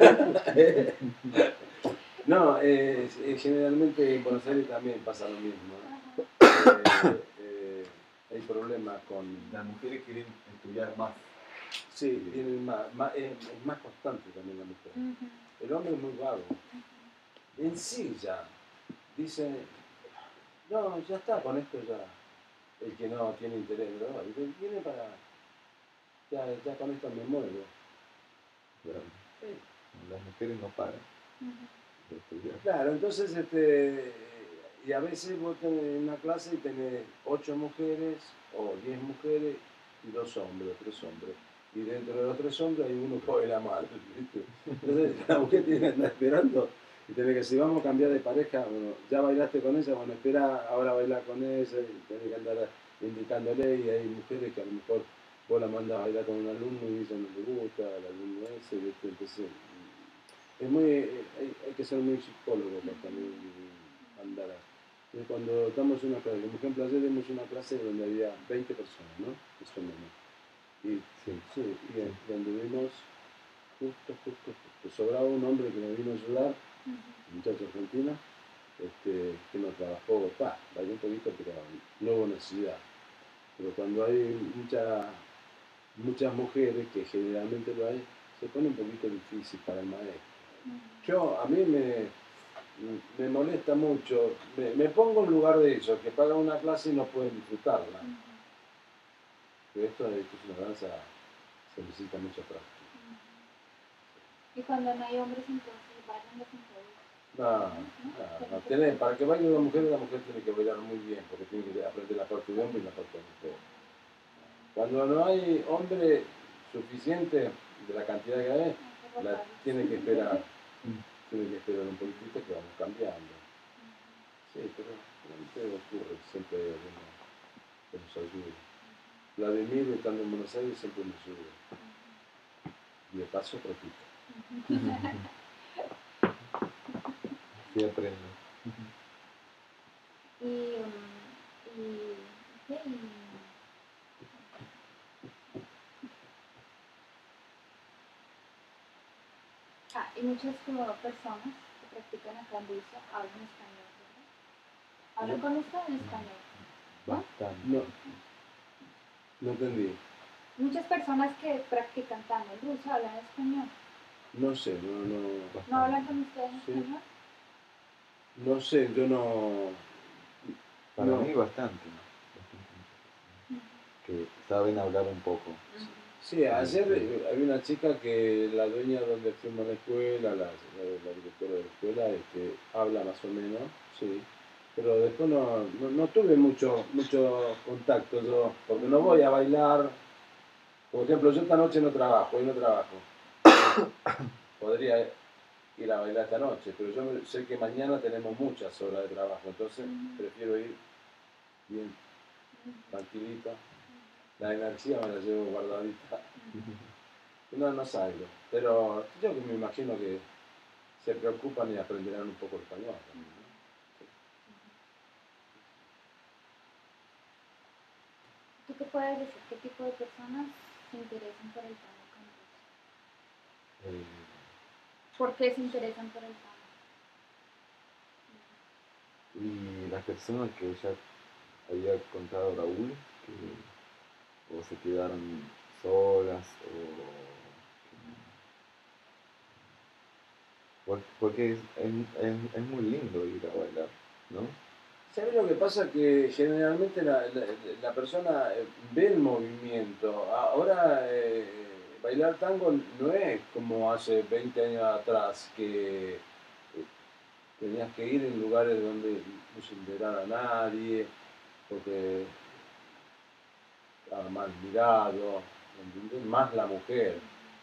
No, eh, eh, generalmente en Buenos Aires también pasa lo mismo. ¿eh? Eh, eh, hay problemas con... Las mujeres quieren estudiar más. Sí, tienen más, más, es, es más constante también la mujer. Uh-huh. El hombre es muy vago. Uh-huh. En sí ya, dice, no, ya está, con esto ya, el que no tiene interés, ¿verdad? Y viene para, ya, ya con esto me muevo. Claro. Sí. Las mujeres no paran uh-huh. de estudiar. Claro, entonces, este, y a veces vos tenés una clase y tenés ocho mujeres, o diez mujeres, y dos hombres, o tres hombres. Y dentro de los tres hombres hay uno que baila mal, ¿viste? Entonces la mujer tiene que andar esperando y tiene que decir, vamos a cambiar de pareja, bueno, ya bailaste con ella, bueno, espera, ahora bailar con ella, y tiene que andar indicándole, y hay mujeres que a lo mejor vos la mandas a bailar con un alumno y ella no le gusta, el alumno ese, ¿viste? Entonces, es muy, hay, hay que ser muy psicólogo para también andar. Y cuando damos una clase, por ejemplo, ayer dimos una clase donde había veinte personas, ¿no? Eso menos. Y, sí, sí, y sí. Donde vimos justo, justo, justo, sobraba un hombre que nos vino a ayudar, uh-huh. Un muchacho argentino, este, que nos trabajó, pa, bailó un poquito, pero no hubo necesidad. Pero cuando hay mucha, muchas mujeres, que generalmente lo hay, se pone un poquito difícil para el maestro. Ujú. Yo, a mí me, me molesta mucho, me, me pongo en lugar de ellos, que pagan una clase y no pueden disfrutarla. Ujú. Pero esto, esto es una danza, se necesita mucha práctica. Y cuando no hay hombres, entonces bailan los mujeres. No, no, no, tiene, para que baile una mujer, la mujer tiene que bailar muy bien, porque tiene que aprender la parte de hombre y la parte de mujer. Cuando no hay hombre suficiente de la cantidad que hay, la tiene que esperar, tiene que esperar un poquitito que vamos cambiando. Sí, pero realmente ocurre, siempre hay alguno que nos ayude. Vladimir, estando en Buenos Aires, siempre me ayuda. Y de paso practica. Sí, aprendo. Y, um, y, ¿qué? Y, ah, y muchas como personas que practican acá en Rusia hablan español, ¿verdad? ¿Hablan con usted en español? Bastante. No, no entendí. Muchas personas que practican tango en Rusia hablan español. No sé, no, no. ¿No hablan con usted en Sí. español? No sé, yo no. Para no. mí bastante. Bastante. Que saben hablar un poco. Sí, ayer eh, había una chica que la dueña donde fuimos a la escuela, la, la, la directora de la escuela, este, habla más o menos, sí. Pero después no, no, no tuve mucho, mucho contacto yo, porque no voy a bailar. Por ejemplo, yo esta noche no trabajo, hoy no trabajo. Podría ir a bailar esta noche, pero yo sé que mañana tenemos muchas horas de trabajo, entonces prefiero ir bien, tranquilita. La energía me la llevo guardadita. No, no salgo, pero yo que me imagino que se preocupan y aprenderán un poco el español también, ¿no? ¿Tú qué puedes decir? ¿Qué tipo de personas se interesan por el tango acá en Rusia? Eh, ¿Por qué se interesan por el tango? y las personas que ya había contado Raúl, que o se quedaron solas o que, porque es, es, es, es muy lindo ir a bailar, ¿no? ¿Sabes lo que pasa? Que generalmente la, la, la persona ve el movimiento. Ahora eh, bailar tango no es como hace veinte años atrás, que eh, tenías que ir en lugares donde no se enterara a nadie, porque estaba mal mirado, ¿entendés? Más la mujer.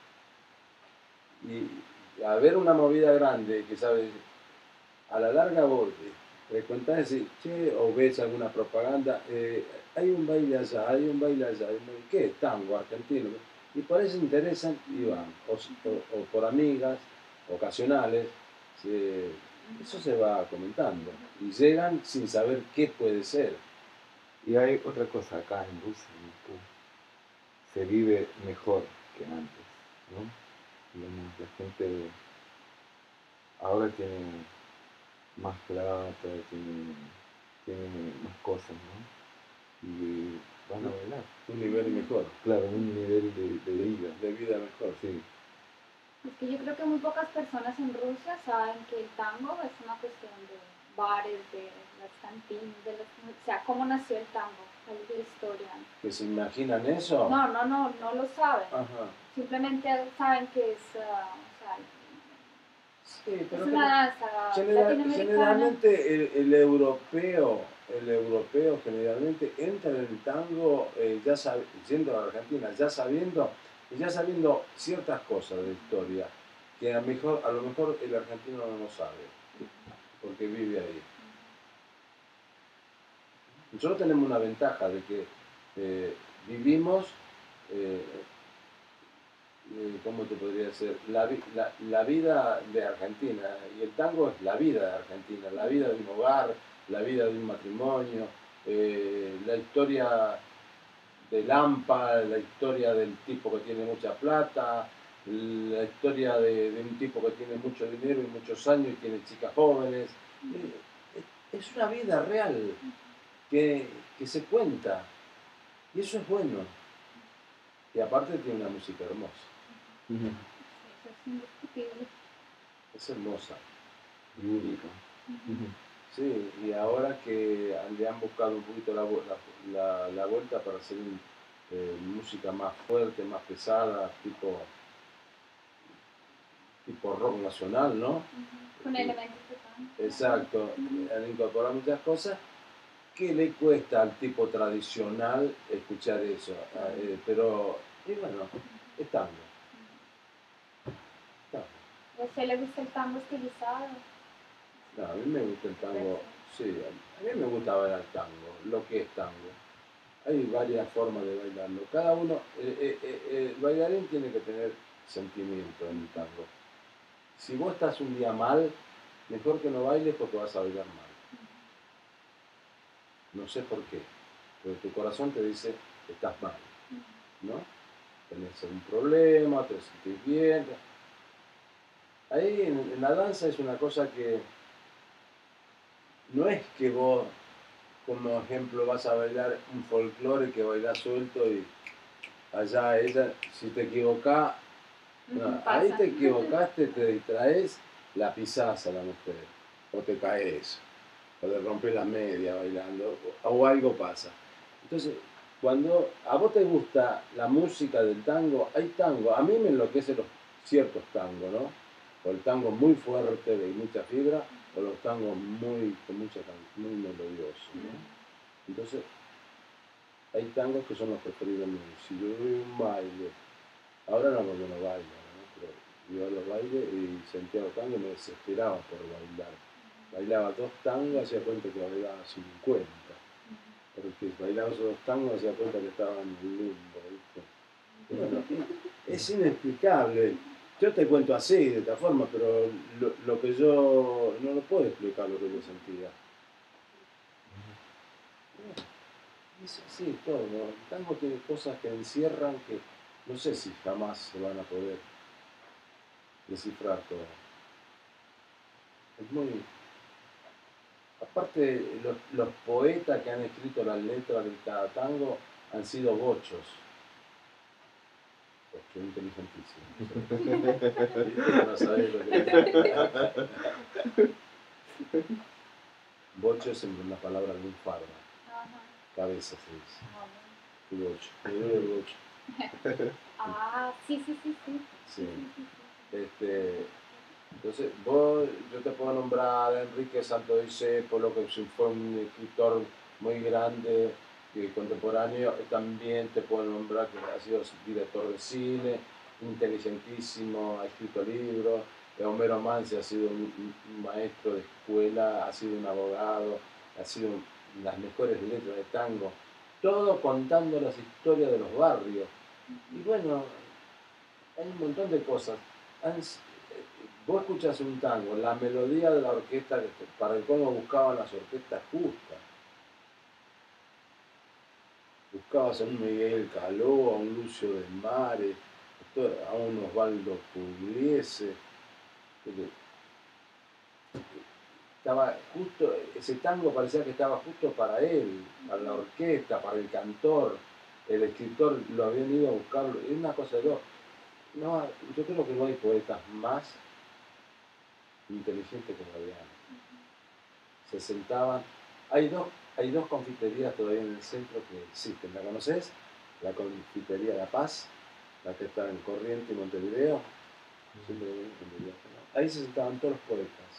Y a ver una movida grande que sabes, a la larga vos frecuentás y che, o ves alguna propaganda, eh, hay un baile allá, hay un baile allá, ¿qué es tango argentino? Y por eso interesan y van, o, o, o por amigas ocasionales, se, eso se va comentando y llegan sin saber qué puede ser. Y hay otra cosa acá en Rusia, ¿no? Se vive mejor que antes, ¿no? Digamos, la gente ahora tiene más plata, tiene, tiene más cosas, ¿no? Y van a bailar. Un nivel mejor. Claro, un nivel de, de vida. De vida mejor. Sí. Es que yo creo que muy pocas personas en Rusia saben que el tango es una cuestión de bares, de las cantinas, de los, o sea, cómo nació el tango, cuál es la historia. ¿Que se imaginan eso? No, no, no, no lo saben. Ajá. Simplemente saben que es, uh, o sea, sí, pero es una danza general, latinoamericana. generalmente el, el europeo, el europeo generalmente entra en el tango eh, ya sab, yendo a Argentina, ya sabiendo, ya sabiendo ciertas cosas de historia que a, mejor, a lo mejor el argentino no lo sabe, porque vive ahí. Nosotros tenemos una ventaja de que eh, vivimos, eh, eh, ¿cómo te podría decir? La, la, la vida de Argentina, y el tango es la vida de Argentina, la vida de un hogar, la vida de un matrimonio, eh, la historia de Lampa, la historia del tipo que tiene mucha plata, la historia de, de un tipo que tiene mucho dinero y muchos años y tiene chicas jóvenes. Eh, es una vida real que, que se cuenta, y eso es bueno. Y aparte tiene una música hermosa. indiscutible. Es hermosa. Y única. Ujú. Sí, y ahora que le han buscado un poquito la, vu- la, la- la vuelta para hacer un- eh, música más fuerte, más pesada, tipo, tipo rock nacional, ¿no? Ujú. Con Eh, elementos de tango. Exacto, Ujú. han incorporado muchas cosas que le cuesta al tipo tradicional escuchar eso, eh, pero, y bueno, es tango, tango. ¿A usted le gusta el tango estilizado? No, a mí me gusta el tango, sí, a mí me gusta bailar tango, lo que es tango. Hay varias formas de bailarlo. Cada uno, eh, eh, eh, el bailarín tiene que tener sentimiento en el tango. Si vos estás un día mal, mejor que no bailes porque vas a bailar mal. No sé por qué, pero tu corazón te dice que estás mal, ¿no? Tenés un problema, te sentís bien. Ahí en, en la danza es una cosa que no es que vos, como ejemplo, vas a bailar un folclore que bailás suelto y allá ella, si te equivocás, no, Ujú, ahí pasa. te equivocaste, te distraes, la pisás a la mujer, o te caes, o te rompes las medias bailando, o, o algo pasa. Entonces, cuando a vos te gusta la música del tango, hay tango, a mí me enloquecen los ciertos tangos, ¿no? O el tango muy fuerte, de mucha fibra, o los tangos muy, con mucha, can- muy melodiosos, ¿no? Entonces, hay tangos que son los preferidos míos. Si yo doy un baile, ahora no porque no bailo, ¿no? Pero iba a los bailes y sentía los tangos y me desesperaba por bailar. Bailaba dos tangos, hacía cuenta que bailaba cincuenta. Porque bailaba esos dos tangos, hacía cuenta que estaba en el limbo, ¿viste? Y bueno, es inexplicable. Yo te cuento así, de esta forma, pero lo, lo que yo no lo puedo explicar lo que yo sentía. Es así todo, ¿no? El tango tiene cosas que encierran que no sé si jamás se van a poder descifrar todo. Es muy. Aparte, los, los poetas que han escrito las letras de cada tango han sido bochos. Bocho, inteligentísimo. ¿Viste que no sabés lo que es? Bocho es una palabra lunfarda. Ajá. Cabeza se dice. Ah, Y bocho. Me duele el bocho. Ah, sí, sí, sí, sí. Sí. Sí, sí, sí. Este, entonces, vos, yo te puedo nombrar a Enrique Santo Discépolo, que fue un escritor muy grande y contemporáneo. También te puedo nombrar que ha sido director de cine, inteligentísimo, ha escrito libros. Homero Manzi ha sido un, un maestro de escuela, ha sido un abogado, ha sido un, las mejores letras de tango. Todo contando las historias de los barrios. Y bueno, hay un montón de cosas. Han, Vos escuchás un tango, la melodía de la orquesta, para el cómo buscaban las orquestas justas. Buscabas a un Miguel Caló, a un Lucio de Mare, a un Osvaldo Pugliese. Estaba justo, ese tango parecía que estaba justo para él, para la orquesta, para el cantor. El escritor lo habían ido a buscarlo. Es una cosa de dos. No, yo creo que no hay poetas más inteligentes que Galeano. Se sentaban. Hay dos, hay dos confiterías todavía en el centro que existen. ¿La conoces? La confitería La Paz, la que está en Corriente y Montevideo. Siempre voy en viaje, ¿no? Ahí se sentaban todos los poetas.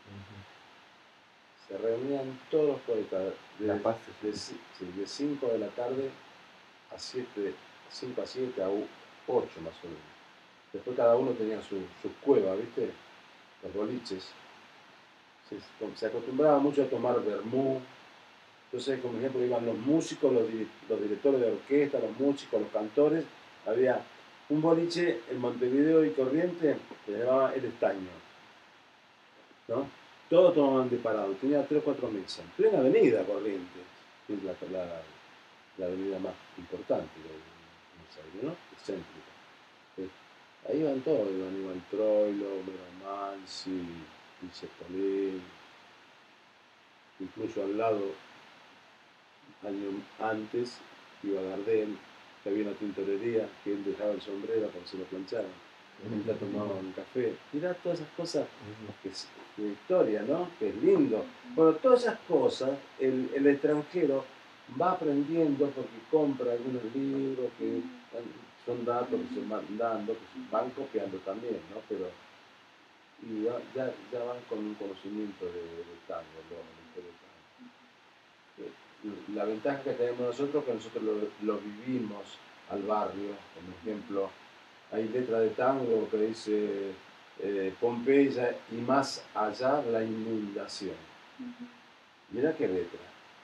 Se reunían todos los poetas de, La Paz, de, sí, de cinco de la tarde a siete, cinco a siete a ocho más o menos. Después cada uno tenía su, su cueva, ¿viste? Los boliches. Se, se acostumbraba mucho a tomar vermú. Entonces, como ejemplo, iban los músicos, los, los directores de orquesta, los músicos, los cantores. Había un boliche en Montevideo y Corriente que se llamaba El Estaño, ¿no? Todos tomaban de parado, tenía tres o cuatro mesas, en plena avenida Corrientes, que es la, la, la avenida más importante de Buenos Aires, ¿no? Excéntrica. Eh, ahí iban todos, iban Iván Troilo, Homero Manzi, Luis Polín, incluso al lado, años antes, iba Gardel, que había una tintorería que él dejaba el sombrero para que se lo plancharan. mientras tomaban un café. Mirá todas esas cosas, que es de historia, ¿no? Que es lindo. Bueno, todas esas cosas el, el extranjero va aprendiendo porque compra algunos libros que son datos que se van dando, que se van copiando también, ¿no? Pero y ya, ya, ya van con un conocimiento de, de tango, ¿no? La ventaja que tenemos nosotros es que nosotros lo, lo vivimos al barrio. Por ejemplo, hay letra de tango que dice eh, Pompeya y más allá la inundación. Mirá qué letra.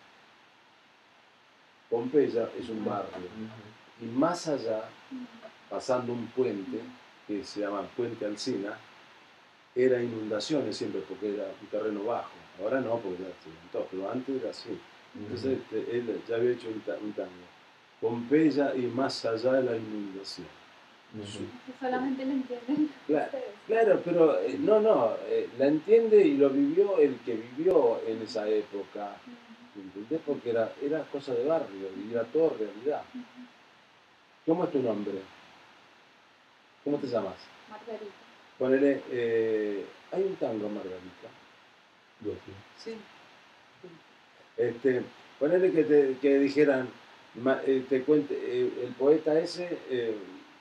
Pompeya es un barrio y más allá, pasando un puente que se llama Puente Alsina, era inundaciones siempre porque era un terreno bajo. Ahora no, porque ya se levantó, pero antes era así. Entonces este, él ya había hecho un, un tango. Pompeya y más allá de la inundación. Uh-huh. Solamente lo entienden. Claro, claro, pero eh, no, no, eh, la entiende y lo vivió el que vivió en esa época. ¿Entendés? Porque era, era cosa de barrio y era todo realidad. ¿Cómo es tu nombre? ¿Cómo te llamas? Margarita. Ponele, eh, hay un tango, Margarita. Sí. Sí. Este, ponele que te que dijeran, eh, te cuente, eh, el poeta ese, eh,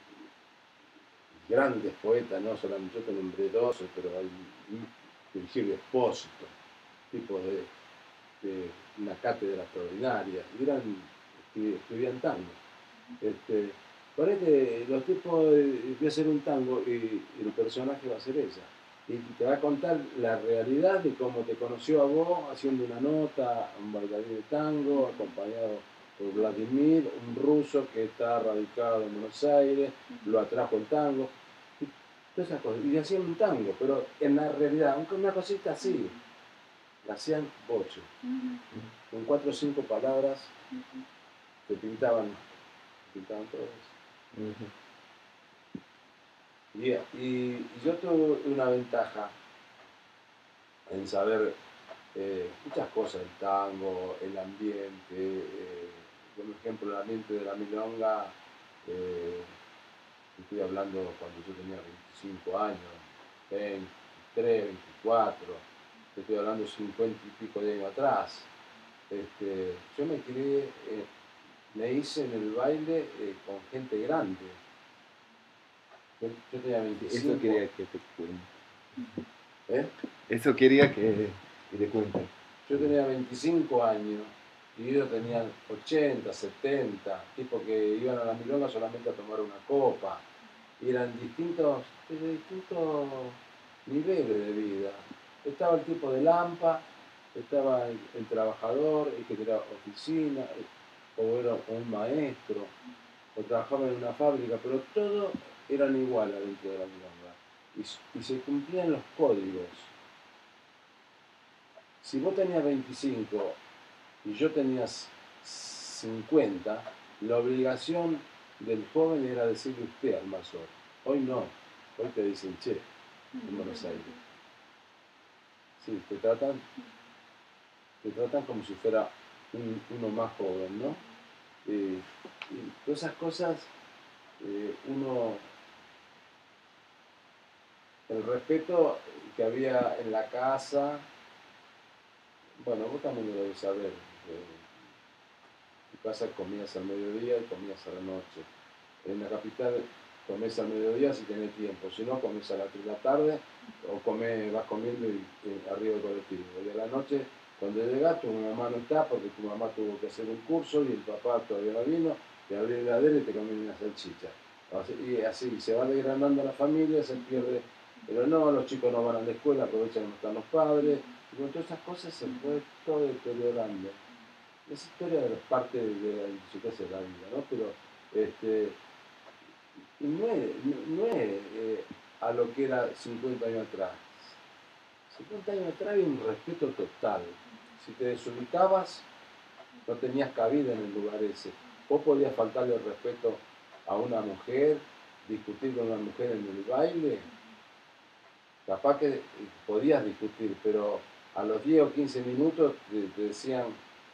grandes poetas, no solamente yo te nombré doce, pero hay Virgilio Espósito, tipos de, de una cátedra extraordinaria, y eran, escribían tango. Este, ponele, los tipos, eh, voy a hacer un tango y, y el personaje va a ser ella. Y te va a contar la realidad de cómo te conoció a vos haciendo una nota a un bailarín de tango, acompañado por Vladimir, un ruso que está radicado en Buenos Aires, lo atrajo el tango, y todas esas cosas. Y hacían un tango, pero en la realidad, aunque una cosita así, la hacían ocho. Con cuatro o cinco palabras que pintaban, pintaban todo eso. Y, y, y yo tuve una ventaja en saber eh, muchas cosas del tango, el ambiente, eh, por ejemplo, el ambiente de la milonga, eh, estoy hablando cuando yo tenía veinticinco años, veintitrés, veinticuatro, estoy hablando cincuenta y pico de años atrás. Este, yo me crié, eh, me hice en el baile eh, con gente grande. Yo, yo tenía veinticinco. Eso quería que te cuente. ¿Eh? Eso quería que, que te cuente. Yo tenía veinticinco años y ellos tenían ochenta, setenta, tipos que iban a la milonga solamente a tomar una copa. Y eran distintos, distintos niveles de vida. Estaba el tipo de Lampa, estaba el, el trabajador, el que tenía oficina, o era un maestro, o trabajaba en una fábrica, pero todos eran iguales dentro de la milonga. Y, y se cumplían los códigos. Si vos tenías veinticinco y yo tenía cincuenta, la obligación del joven era decirle usted al mayor. Hoy no, hoy te dicen che, en Buenos Aires. Sí, te tratan, te tratan como si fuera un, uno más joven, ¿no? Eh, y todas esas cosas, eh, uno, el respeto que había en la casa, bueno, vos también lo debes saber. Eh, en tu casa comías al mediodía y comías a la noche. En la capital comés al mediodía si tenés tiempo, si no comés a las tres de la tarde o comés, vas comiendo y, y arriba del colectivo. Y a la noche, cuando llegás, tu mamá no está porque tu mamá tuvo que hacer un curso y el papá todavía no vino, te abrió el heladero y te comí una salchicha. Y así se va degradando la familia, se pierde. Pero no, los chicos no van a la escuela, aprovechan que no están los padres. Y con todas esas cosas se fue todo deteriorando. Es historia de las partes de la idiosincrasia de la vida, ¿no? Pero este, no es, no, no es eh, a lo que era cincuenta años atrás. cincuenta años atrás había un respeto total. Si te desubicabas, no tenías cabida en el lugar ese. Vos podías faltarle el respeto a una mujer, discutir con una mujer en el baile. Capaz que podías discutir, pero a los diez o quince minutos te, te decían,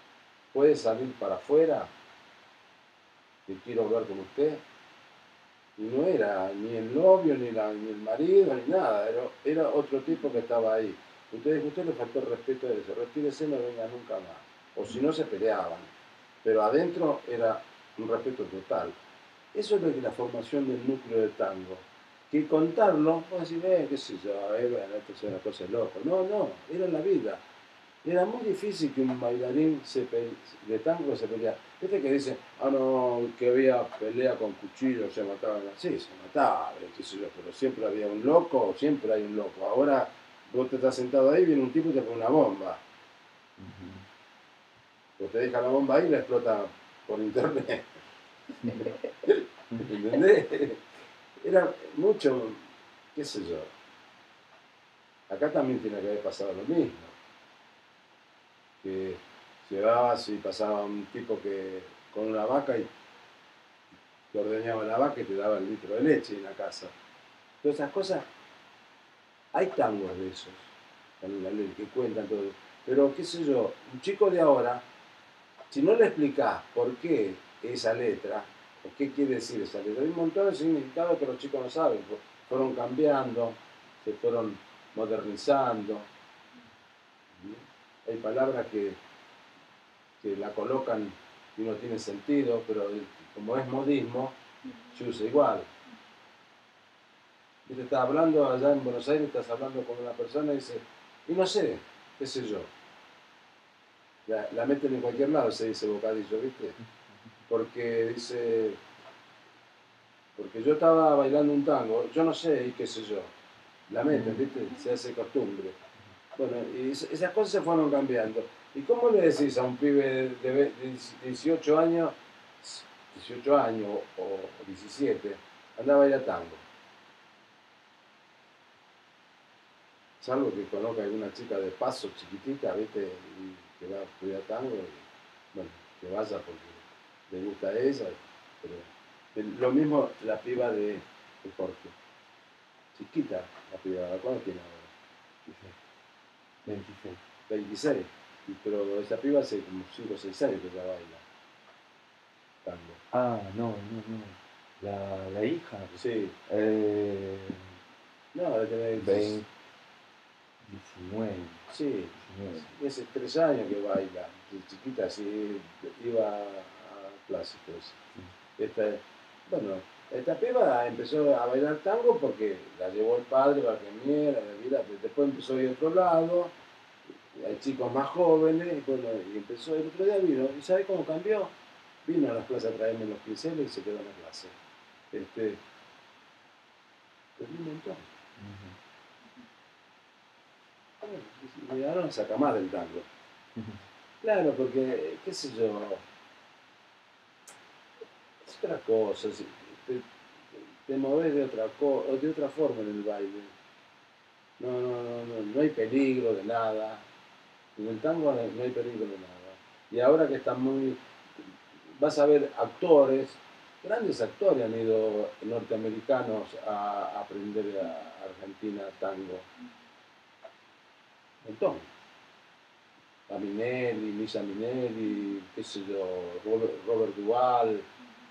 ¿puede salir para afuera? Que quiero hablar con usted. Y no era ni el novio, ni, la, ni el marido, ni nada, era, era otro tipo que estaba ahí. Ustedes, usted le faltó el respeto de eso, retírese, no venga nunca más. O si no se peleaban. Pero adentro era un respeto total. Eso es lo que la formación del núcleo de tango. Que contarlo, vos decís, eh, qué sé yo, eh, bueno, esto es una cosa de loco. No, no, era la vida. Era muy difícil que un bailarín se pe de tango se peleara. Viste que dicen, ah, no, que había pelea con cuchillos, se mataban así, se mataban, qué sé yo, pero siempre había un loco, siempre hay un loco. Ahora vos te estás sentado ahí, viene un tipo y te pone una bomba. Uh-huh. Vos te deja la bomba ahí y la explota por internet. ¿Entendés? Era mucho, qué sé yo. Acá también tiene que haber pasado lo mismo. Que llevabas y pasaba un tipo que con una vaca y te ordeñaba la vaca y te daba el litro de leche en la casa. Todas esas cosas, hay tangos de esos, que cuentan todo. Pero qué sé yo, un chico de ahora, si no le explicás por qué esa letra, o qué quiere decir esa letra, hay un montón de significados que los chicos no saben, fueron cambiando, se fueron modernizando. Hay palabras que, que la colocan y no tiene sentido, pero como es modismo, se usa igual. Y te estás hablando allá en Buenos Aires, estás hablando con una persona y dice, y no sé, qué sé yo. La, la meten en cualquier lado, se dice bocadillo, ¿viste? Porque dice, porque yo estaba bailando un tango, yo no sé, y qué sé yo. La meten, ¿viste? Se hace costumbre. Bueno, y esas cosas se fueron cambiando. ¿Y cómo le decís a un pibe de dieciocho años, dieciocho años o diecisiete, anda a bailar tango? Salvo que conozca a alguna chica de paso chiquitita, ¿viste? Y que va a estudiar tango, y, bueno, que vaya porque le gusta a ella. Pero lo mismo la piba de, de Jorge. Chiquita la piba, ¿cuánto tiene ahora? veintiséis. veintiséis. Pero esa piba hace como cinco o seis años que ya baila tango. Ah, no, no, no. La, la hija. Sí. Eh, no, debe tener veinte, diecinueve. Sí, diecinueve. Hace tres años que baila. De chiquita sí iba a clásicos. Sí. Esta, bueno, esta piba empezó a bailar tango porque la llevó el padre para que miera, después empezó a ir a otro lado. Hay chicos más jóvenes, y, bueno, y empezó, el otro día vino, ¿y sabe cómo cambió? Vino a las clases a traerme los pinceles y se quedó en la clase. Este, un montón. Uh-huh. Y ahora no saca más del tango. Uh-huh. Claro, porque, qué sé yo, es otra cosa, te, te movés de otra, de otra forma en el baile. No, no, no, no, no hay peligro de nada. En el tango no hay peligro de nada. Y ahora que están muy... Vas a ver actores, grandes actores han ido norteamericanos a aprender a Argentina tango. Un montón. A Minelli, Misa Minelli, qué sé yo, Robert, Robert Duvall.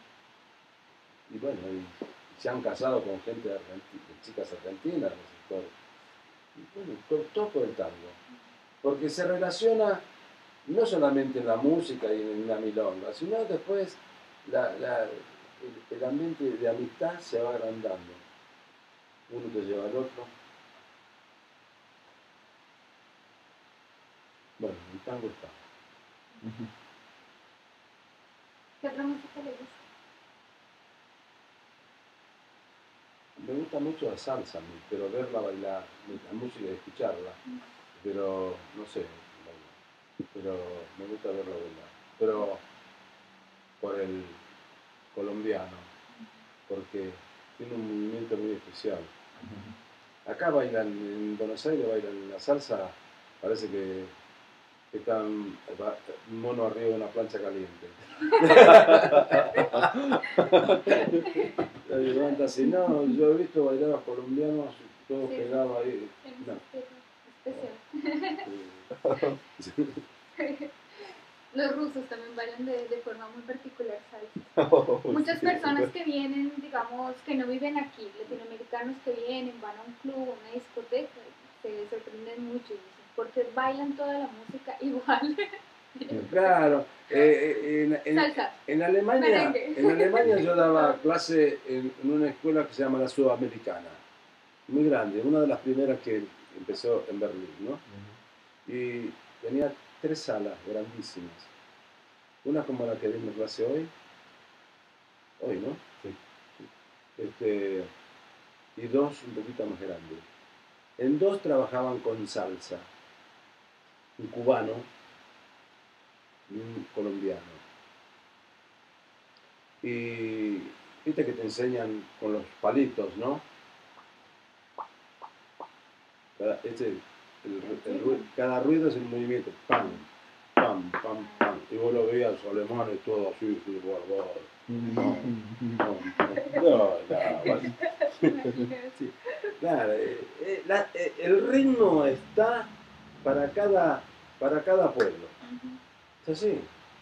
Y bueno, y se han casado con gente argentina, chicas argentinas, los actores. Y bueno, todo, todo por el tango. Porque se relaciona no solamente en la música y en la milonga, sino después la, la, el, el ambiente de amistad se va agrandando. Uno te lleva al otro. Bueno, el tango está. ¿Qué otra música le gusta? Me gusta mucho la salsa, pero verla bailar, la música y escucharla, pero no sé, pero me gusta verla bailar. Pero por el colombiano, porque tiene un movimiento muy especial. Acá bailan, en Buenos Aires bailan la salsa, parece que están un mono arriba de una plancha caliente. La levanta así, no, yo he visto bailar a los colombianos todos sí, pegados ahí. No. Especial. Los rusos también bailan de, de forma muy particular salsa. Muchas personas que vienen, digamos, que no viven aquí, latinoamericanos que vienen, van a un club, a una discoteca, se sorprenden mucho, dicen, porque bailan toda la música igual. Claro, eh, en, en, Salsa, en, Alemania, merengue. en Alemania yo daba clase en, en una escuela que se llama la Sudamericana, muy grande, una de las primeras que empezó en Berlín, ¿no? Uh-huh. Y tenía tres salas grandísimas, una como la que dimos clase hoy, hoy, ¿no? Sí. Este, y dos un poquito más grandes. En dos trabajaban con salsa, un cubano y un colombiano. Y viste que te enseñan con los palitos, ¿no? Cada, este, el, el, el, cada ruido es el movimiento, pam, pam, pam, pam. Y vos lo veías los alemanes todo así, así, bárbaro. No, no, no, no, vale. Sí. Claro, eh, eh, la, eh, el ritmo está para cada, para cada pueblo. Es así.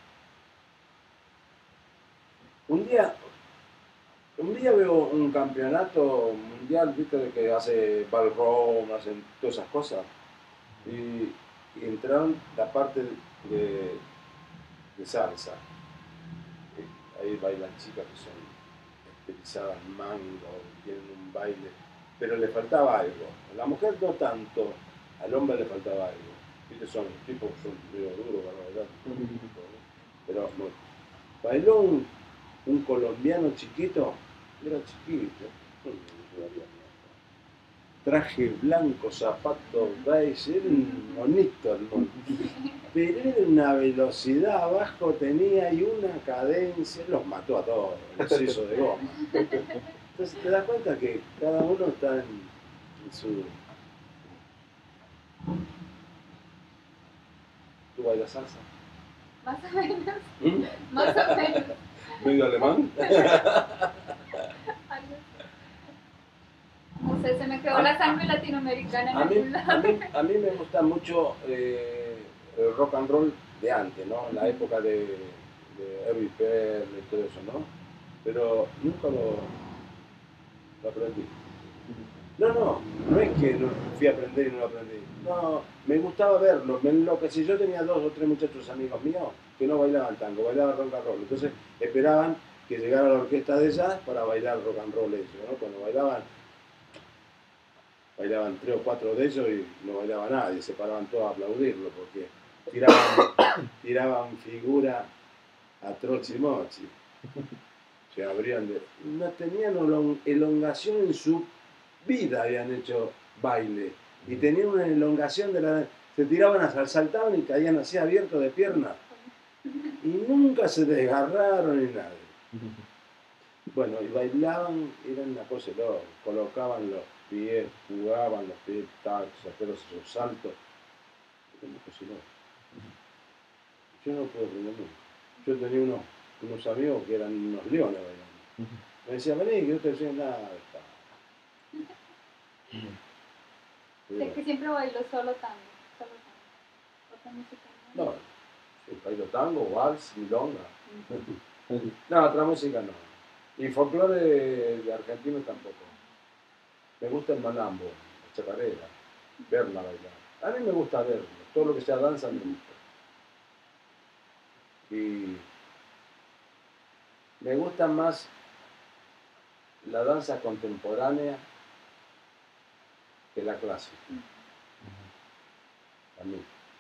Un día, un día veo un campeonato mundial, viste, de que hace ballroom, hacen todas esas cosas. Y, y entraron la parte de, de salsa. Ahí bailan chicas que son estilizadas en mango, tienen un baile, pero le faltaba algo. A la mujer no tanto, al hombre le faltaba algo. Viste, son los tipos que son medio duros para bailar, pero bueno, bailó un, un colombiano chiquito, era chiquito, traje blanco, zapatos beige, era un monito el mono. Pero era una velocidad abajo, tenía y una cadencia, los mató a todos, los hizo de goma. Entonces te das cuenta que cada uno está en, en su... ¿Tú bailas salsa? Más o menos. ¿Mm? Más o menos. ¿Medio alemán? No sé, se me quedó la sangre latinoamericana en a mí, algún lado. A mí, a mí me gusta mucho eh, el rock and roll de antes, ¿no? La época de, de Elvis Presley y todo eso, ¿no? Pero nunca lo, lo aprendí. No, no, no es que lo fui a aprender y no lo aprendí. No, me gustaba verlo, me enloquecí. Yo tenía dos o tres muchachos amigos míos que no bailaban tango, bailaban rock and roll. Entonces esperaban que llegara la orquesta de jazz para bailar rock and roll ellos, ¿no? Cuando bailaban, bailaban tres o cuatro de ellos y no bailaba nadie, se paraban todos a aplaudirlo porque tiraban, tiraban figura a trochi mochi. Se abrían de... No tenían elongación en su vida, habían hecho baile y tenían una elongación de la... Se tiraban, a, saltaban y caían así abiertos de piernas y nunca se desgarraron ni nada. Bueno, y bailaban, eran una cosa loca, colocaban los pies, jugaban los pies, tal, hacer esos saltos. Era una cosa loca. Yo no puedo aprender nunca. Yo tenía unos, unos amigos que eran unos leones bailando. Me decían, vení, que yo te enseño nada. Sé que siempre bailó solo tango, solo tango. Otra música. No, sí, bailo tango, vals, milonga. No, otra música no. Y folclore de, de argentino tampoco. Me gusta el malambo, la chacarera, verla bailar. A mí me gusta verlo, todo lo que sea danza me gusta. Y me gusta más la danza contemporánea que la clásica. A mí.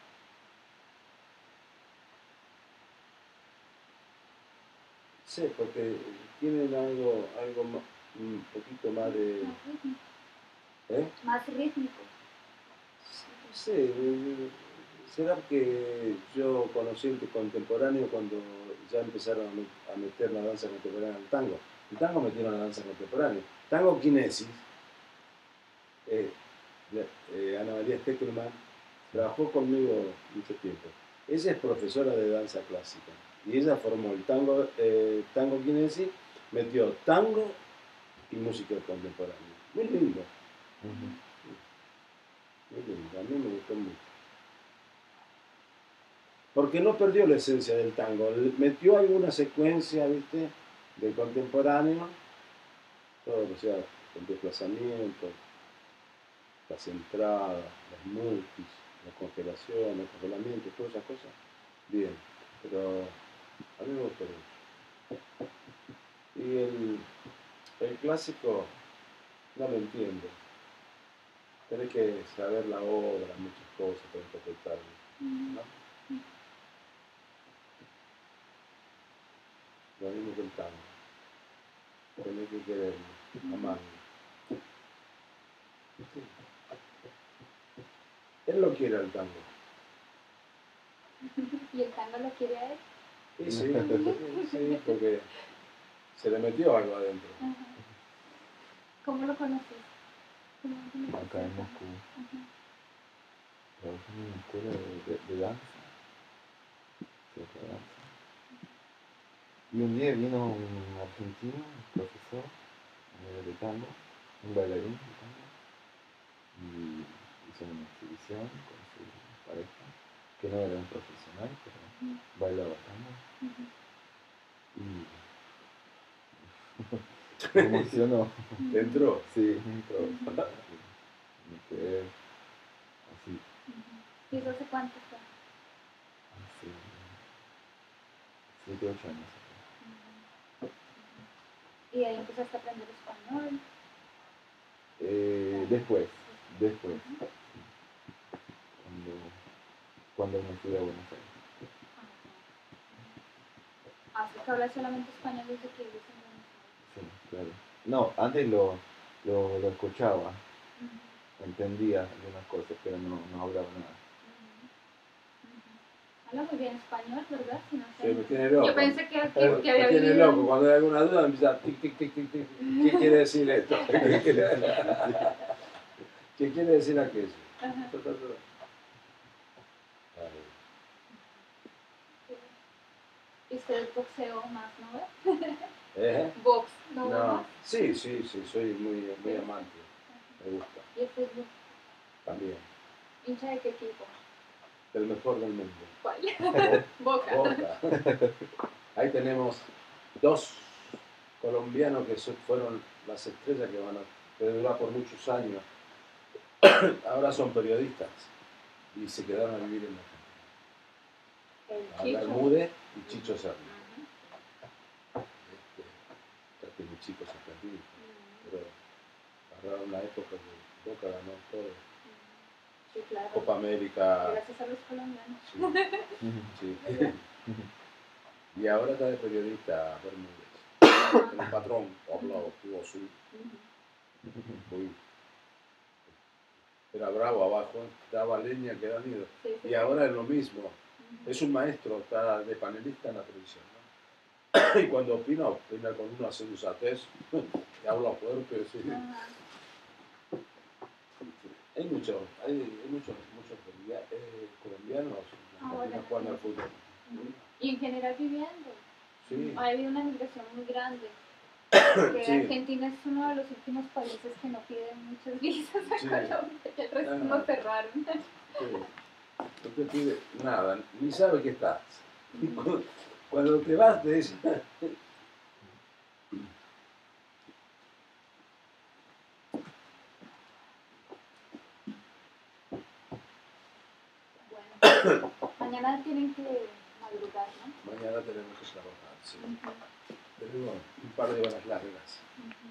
Sí, porque tienen algo, algo más, un poquito más de... Más rítmico. ¿Eh? Más rítmico. No sé, será que yo conocí el contemporáneo cuando ya empezaron a meter la danza contemporánea al tango. El tango metieron la danza contemporánea. Tango Kinesis, eh, eh, Ana María Steckelman, trabajó conmigo mucho tiempo. Ella es profesora de danza clásica y ella formó el tango, eh, tango Kinesis, metió tango y música contemporánea. Muy lindo. Uh-huh. Muy lindo, a mí me gustó mucho. Porque no perdió la esencia del tango, metió alguna secuencia, ¿viste? del contemporáneo, todo lo que sea el desplazamiento, las entradas, las multis, la congelación, el congelamiento, todas esas cosas, bien, pero a mí me gusta mucho. Y el, el clásico no lo entiendo. Tenés que saber la obra, muchas cosas para interpretarlo, ¿no? Lo mismo que el tango. Tenés que quererlo, amarlo. Sí. Él lo quiere al tango. ¿Y el tango lo quiere a él? Sí, sí, sí, porque se le metió algo adentro. Ajá. ¿Cómo lo conoces? Acá en Moscú. Trabajé en una escuela de, de, de danza. Teatro de danza. Y un día vino un argentino, un profesor de tango, un bailarín de tango, y hizo una exhibición con su pareja, que no era un profesional, pero uh-huh. bailaba tango. Uh-huh. Y me emocionó. ¿Te entró? Sí, me entró. Me quedé así. Uh-huh. ¿Y eso hace cuánto fue? Hace siete, ocho años. ¿Y ahí empezaste a aprender español? Eh, después, después, cuando, cuando me fui a Buenos Aires. ¿Así que hablas solamente español desde que vives en Buenos Aires? Sí, claro. No, antes lo, lo, lo escuchaba, uh-huh. entendía algunas cosas, pero no, no hablaba nada. Habla muy bien español, ¿verdad? Si no sé. Sí, me tiene loco. Yo pensé que, que, que había me tiene vivido... loco. Cuando hay alguna duda me empieza tic, tic, tic, tic, tic. ¿Qué quiere decir esto? ¿Qué quiere, ¿Qué quiere decir aquello? Ajá. ¿Y usted boxeo más, no ve? ¿Eh? ¿Box no ve No. más? Sí, sí, sí, soy muy, muy amante. Me gusta. ¿Y el fútbol? También. ¿Hincha de qué equipo? El mejor del mundo. ¿Cuál? Boca. Boca. Ahí tenemos dos colombianos que fueron las estrellas que van a perdurar por muchos años. Ahora son periodistas y se quedaron a vivir en Argentina. Bermúdez y Chicho Serna. Uh-huh. Este, este muy chicos argentinos, uh-huh. pero agarraron una época que Boca ganó todo. Sí, claro. Copa América. Gracias a los colombianos. Sí. sí. Y ahora está de periodista Bermúdez. El patrón, hablado, tuvo su. Muy. Era bravo abajo, daba leña que da miedo. Sí, sí, y ahora es lo mismo. Uh-huh. Es un maestro, está de panelista en la televisión, ¿no? Y cuando opina, opina con una sensatez, y habla fuerte, sí. Uh-huh. Hay muchos, hay, hay muchos, muchos eh, colombianos que jugando al fútbol. Uh-huh. Y en general viviendo. Sí. Ha habido una migración muy grande. Que sí. Argentina es uno de los últimos países que no piden muchas visas a sí. Colombia, que el resto no cerraron. Sí. No te pide nada, ni sabe que estás. Y cuando, cuando te vas te dicen... Bueno, mañana tienen que madrugar, ¿no? Mañana tenemos que trabajar, sí. Uh-huh. Tenemos un par de horas largas. Uh-huh.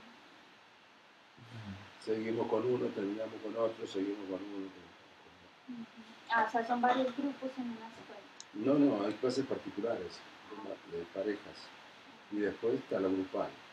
Seguimos con uno, terminamos con otro, seguimos con uno, terminamos con otro. Uh-huh. Ah, o sea, son varios grupos en una escuela. No, no, hay clases particulares, de, de parejas. Y después está la grupal.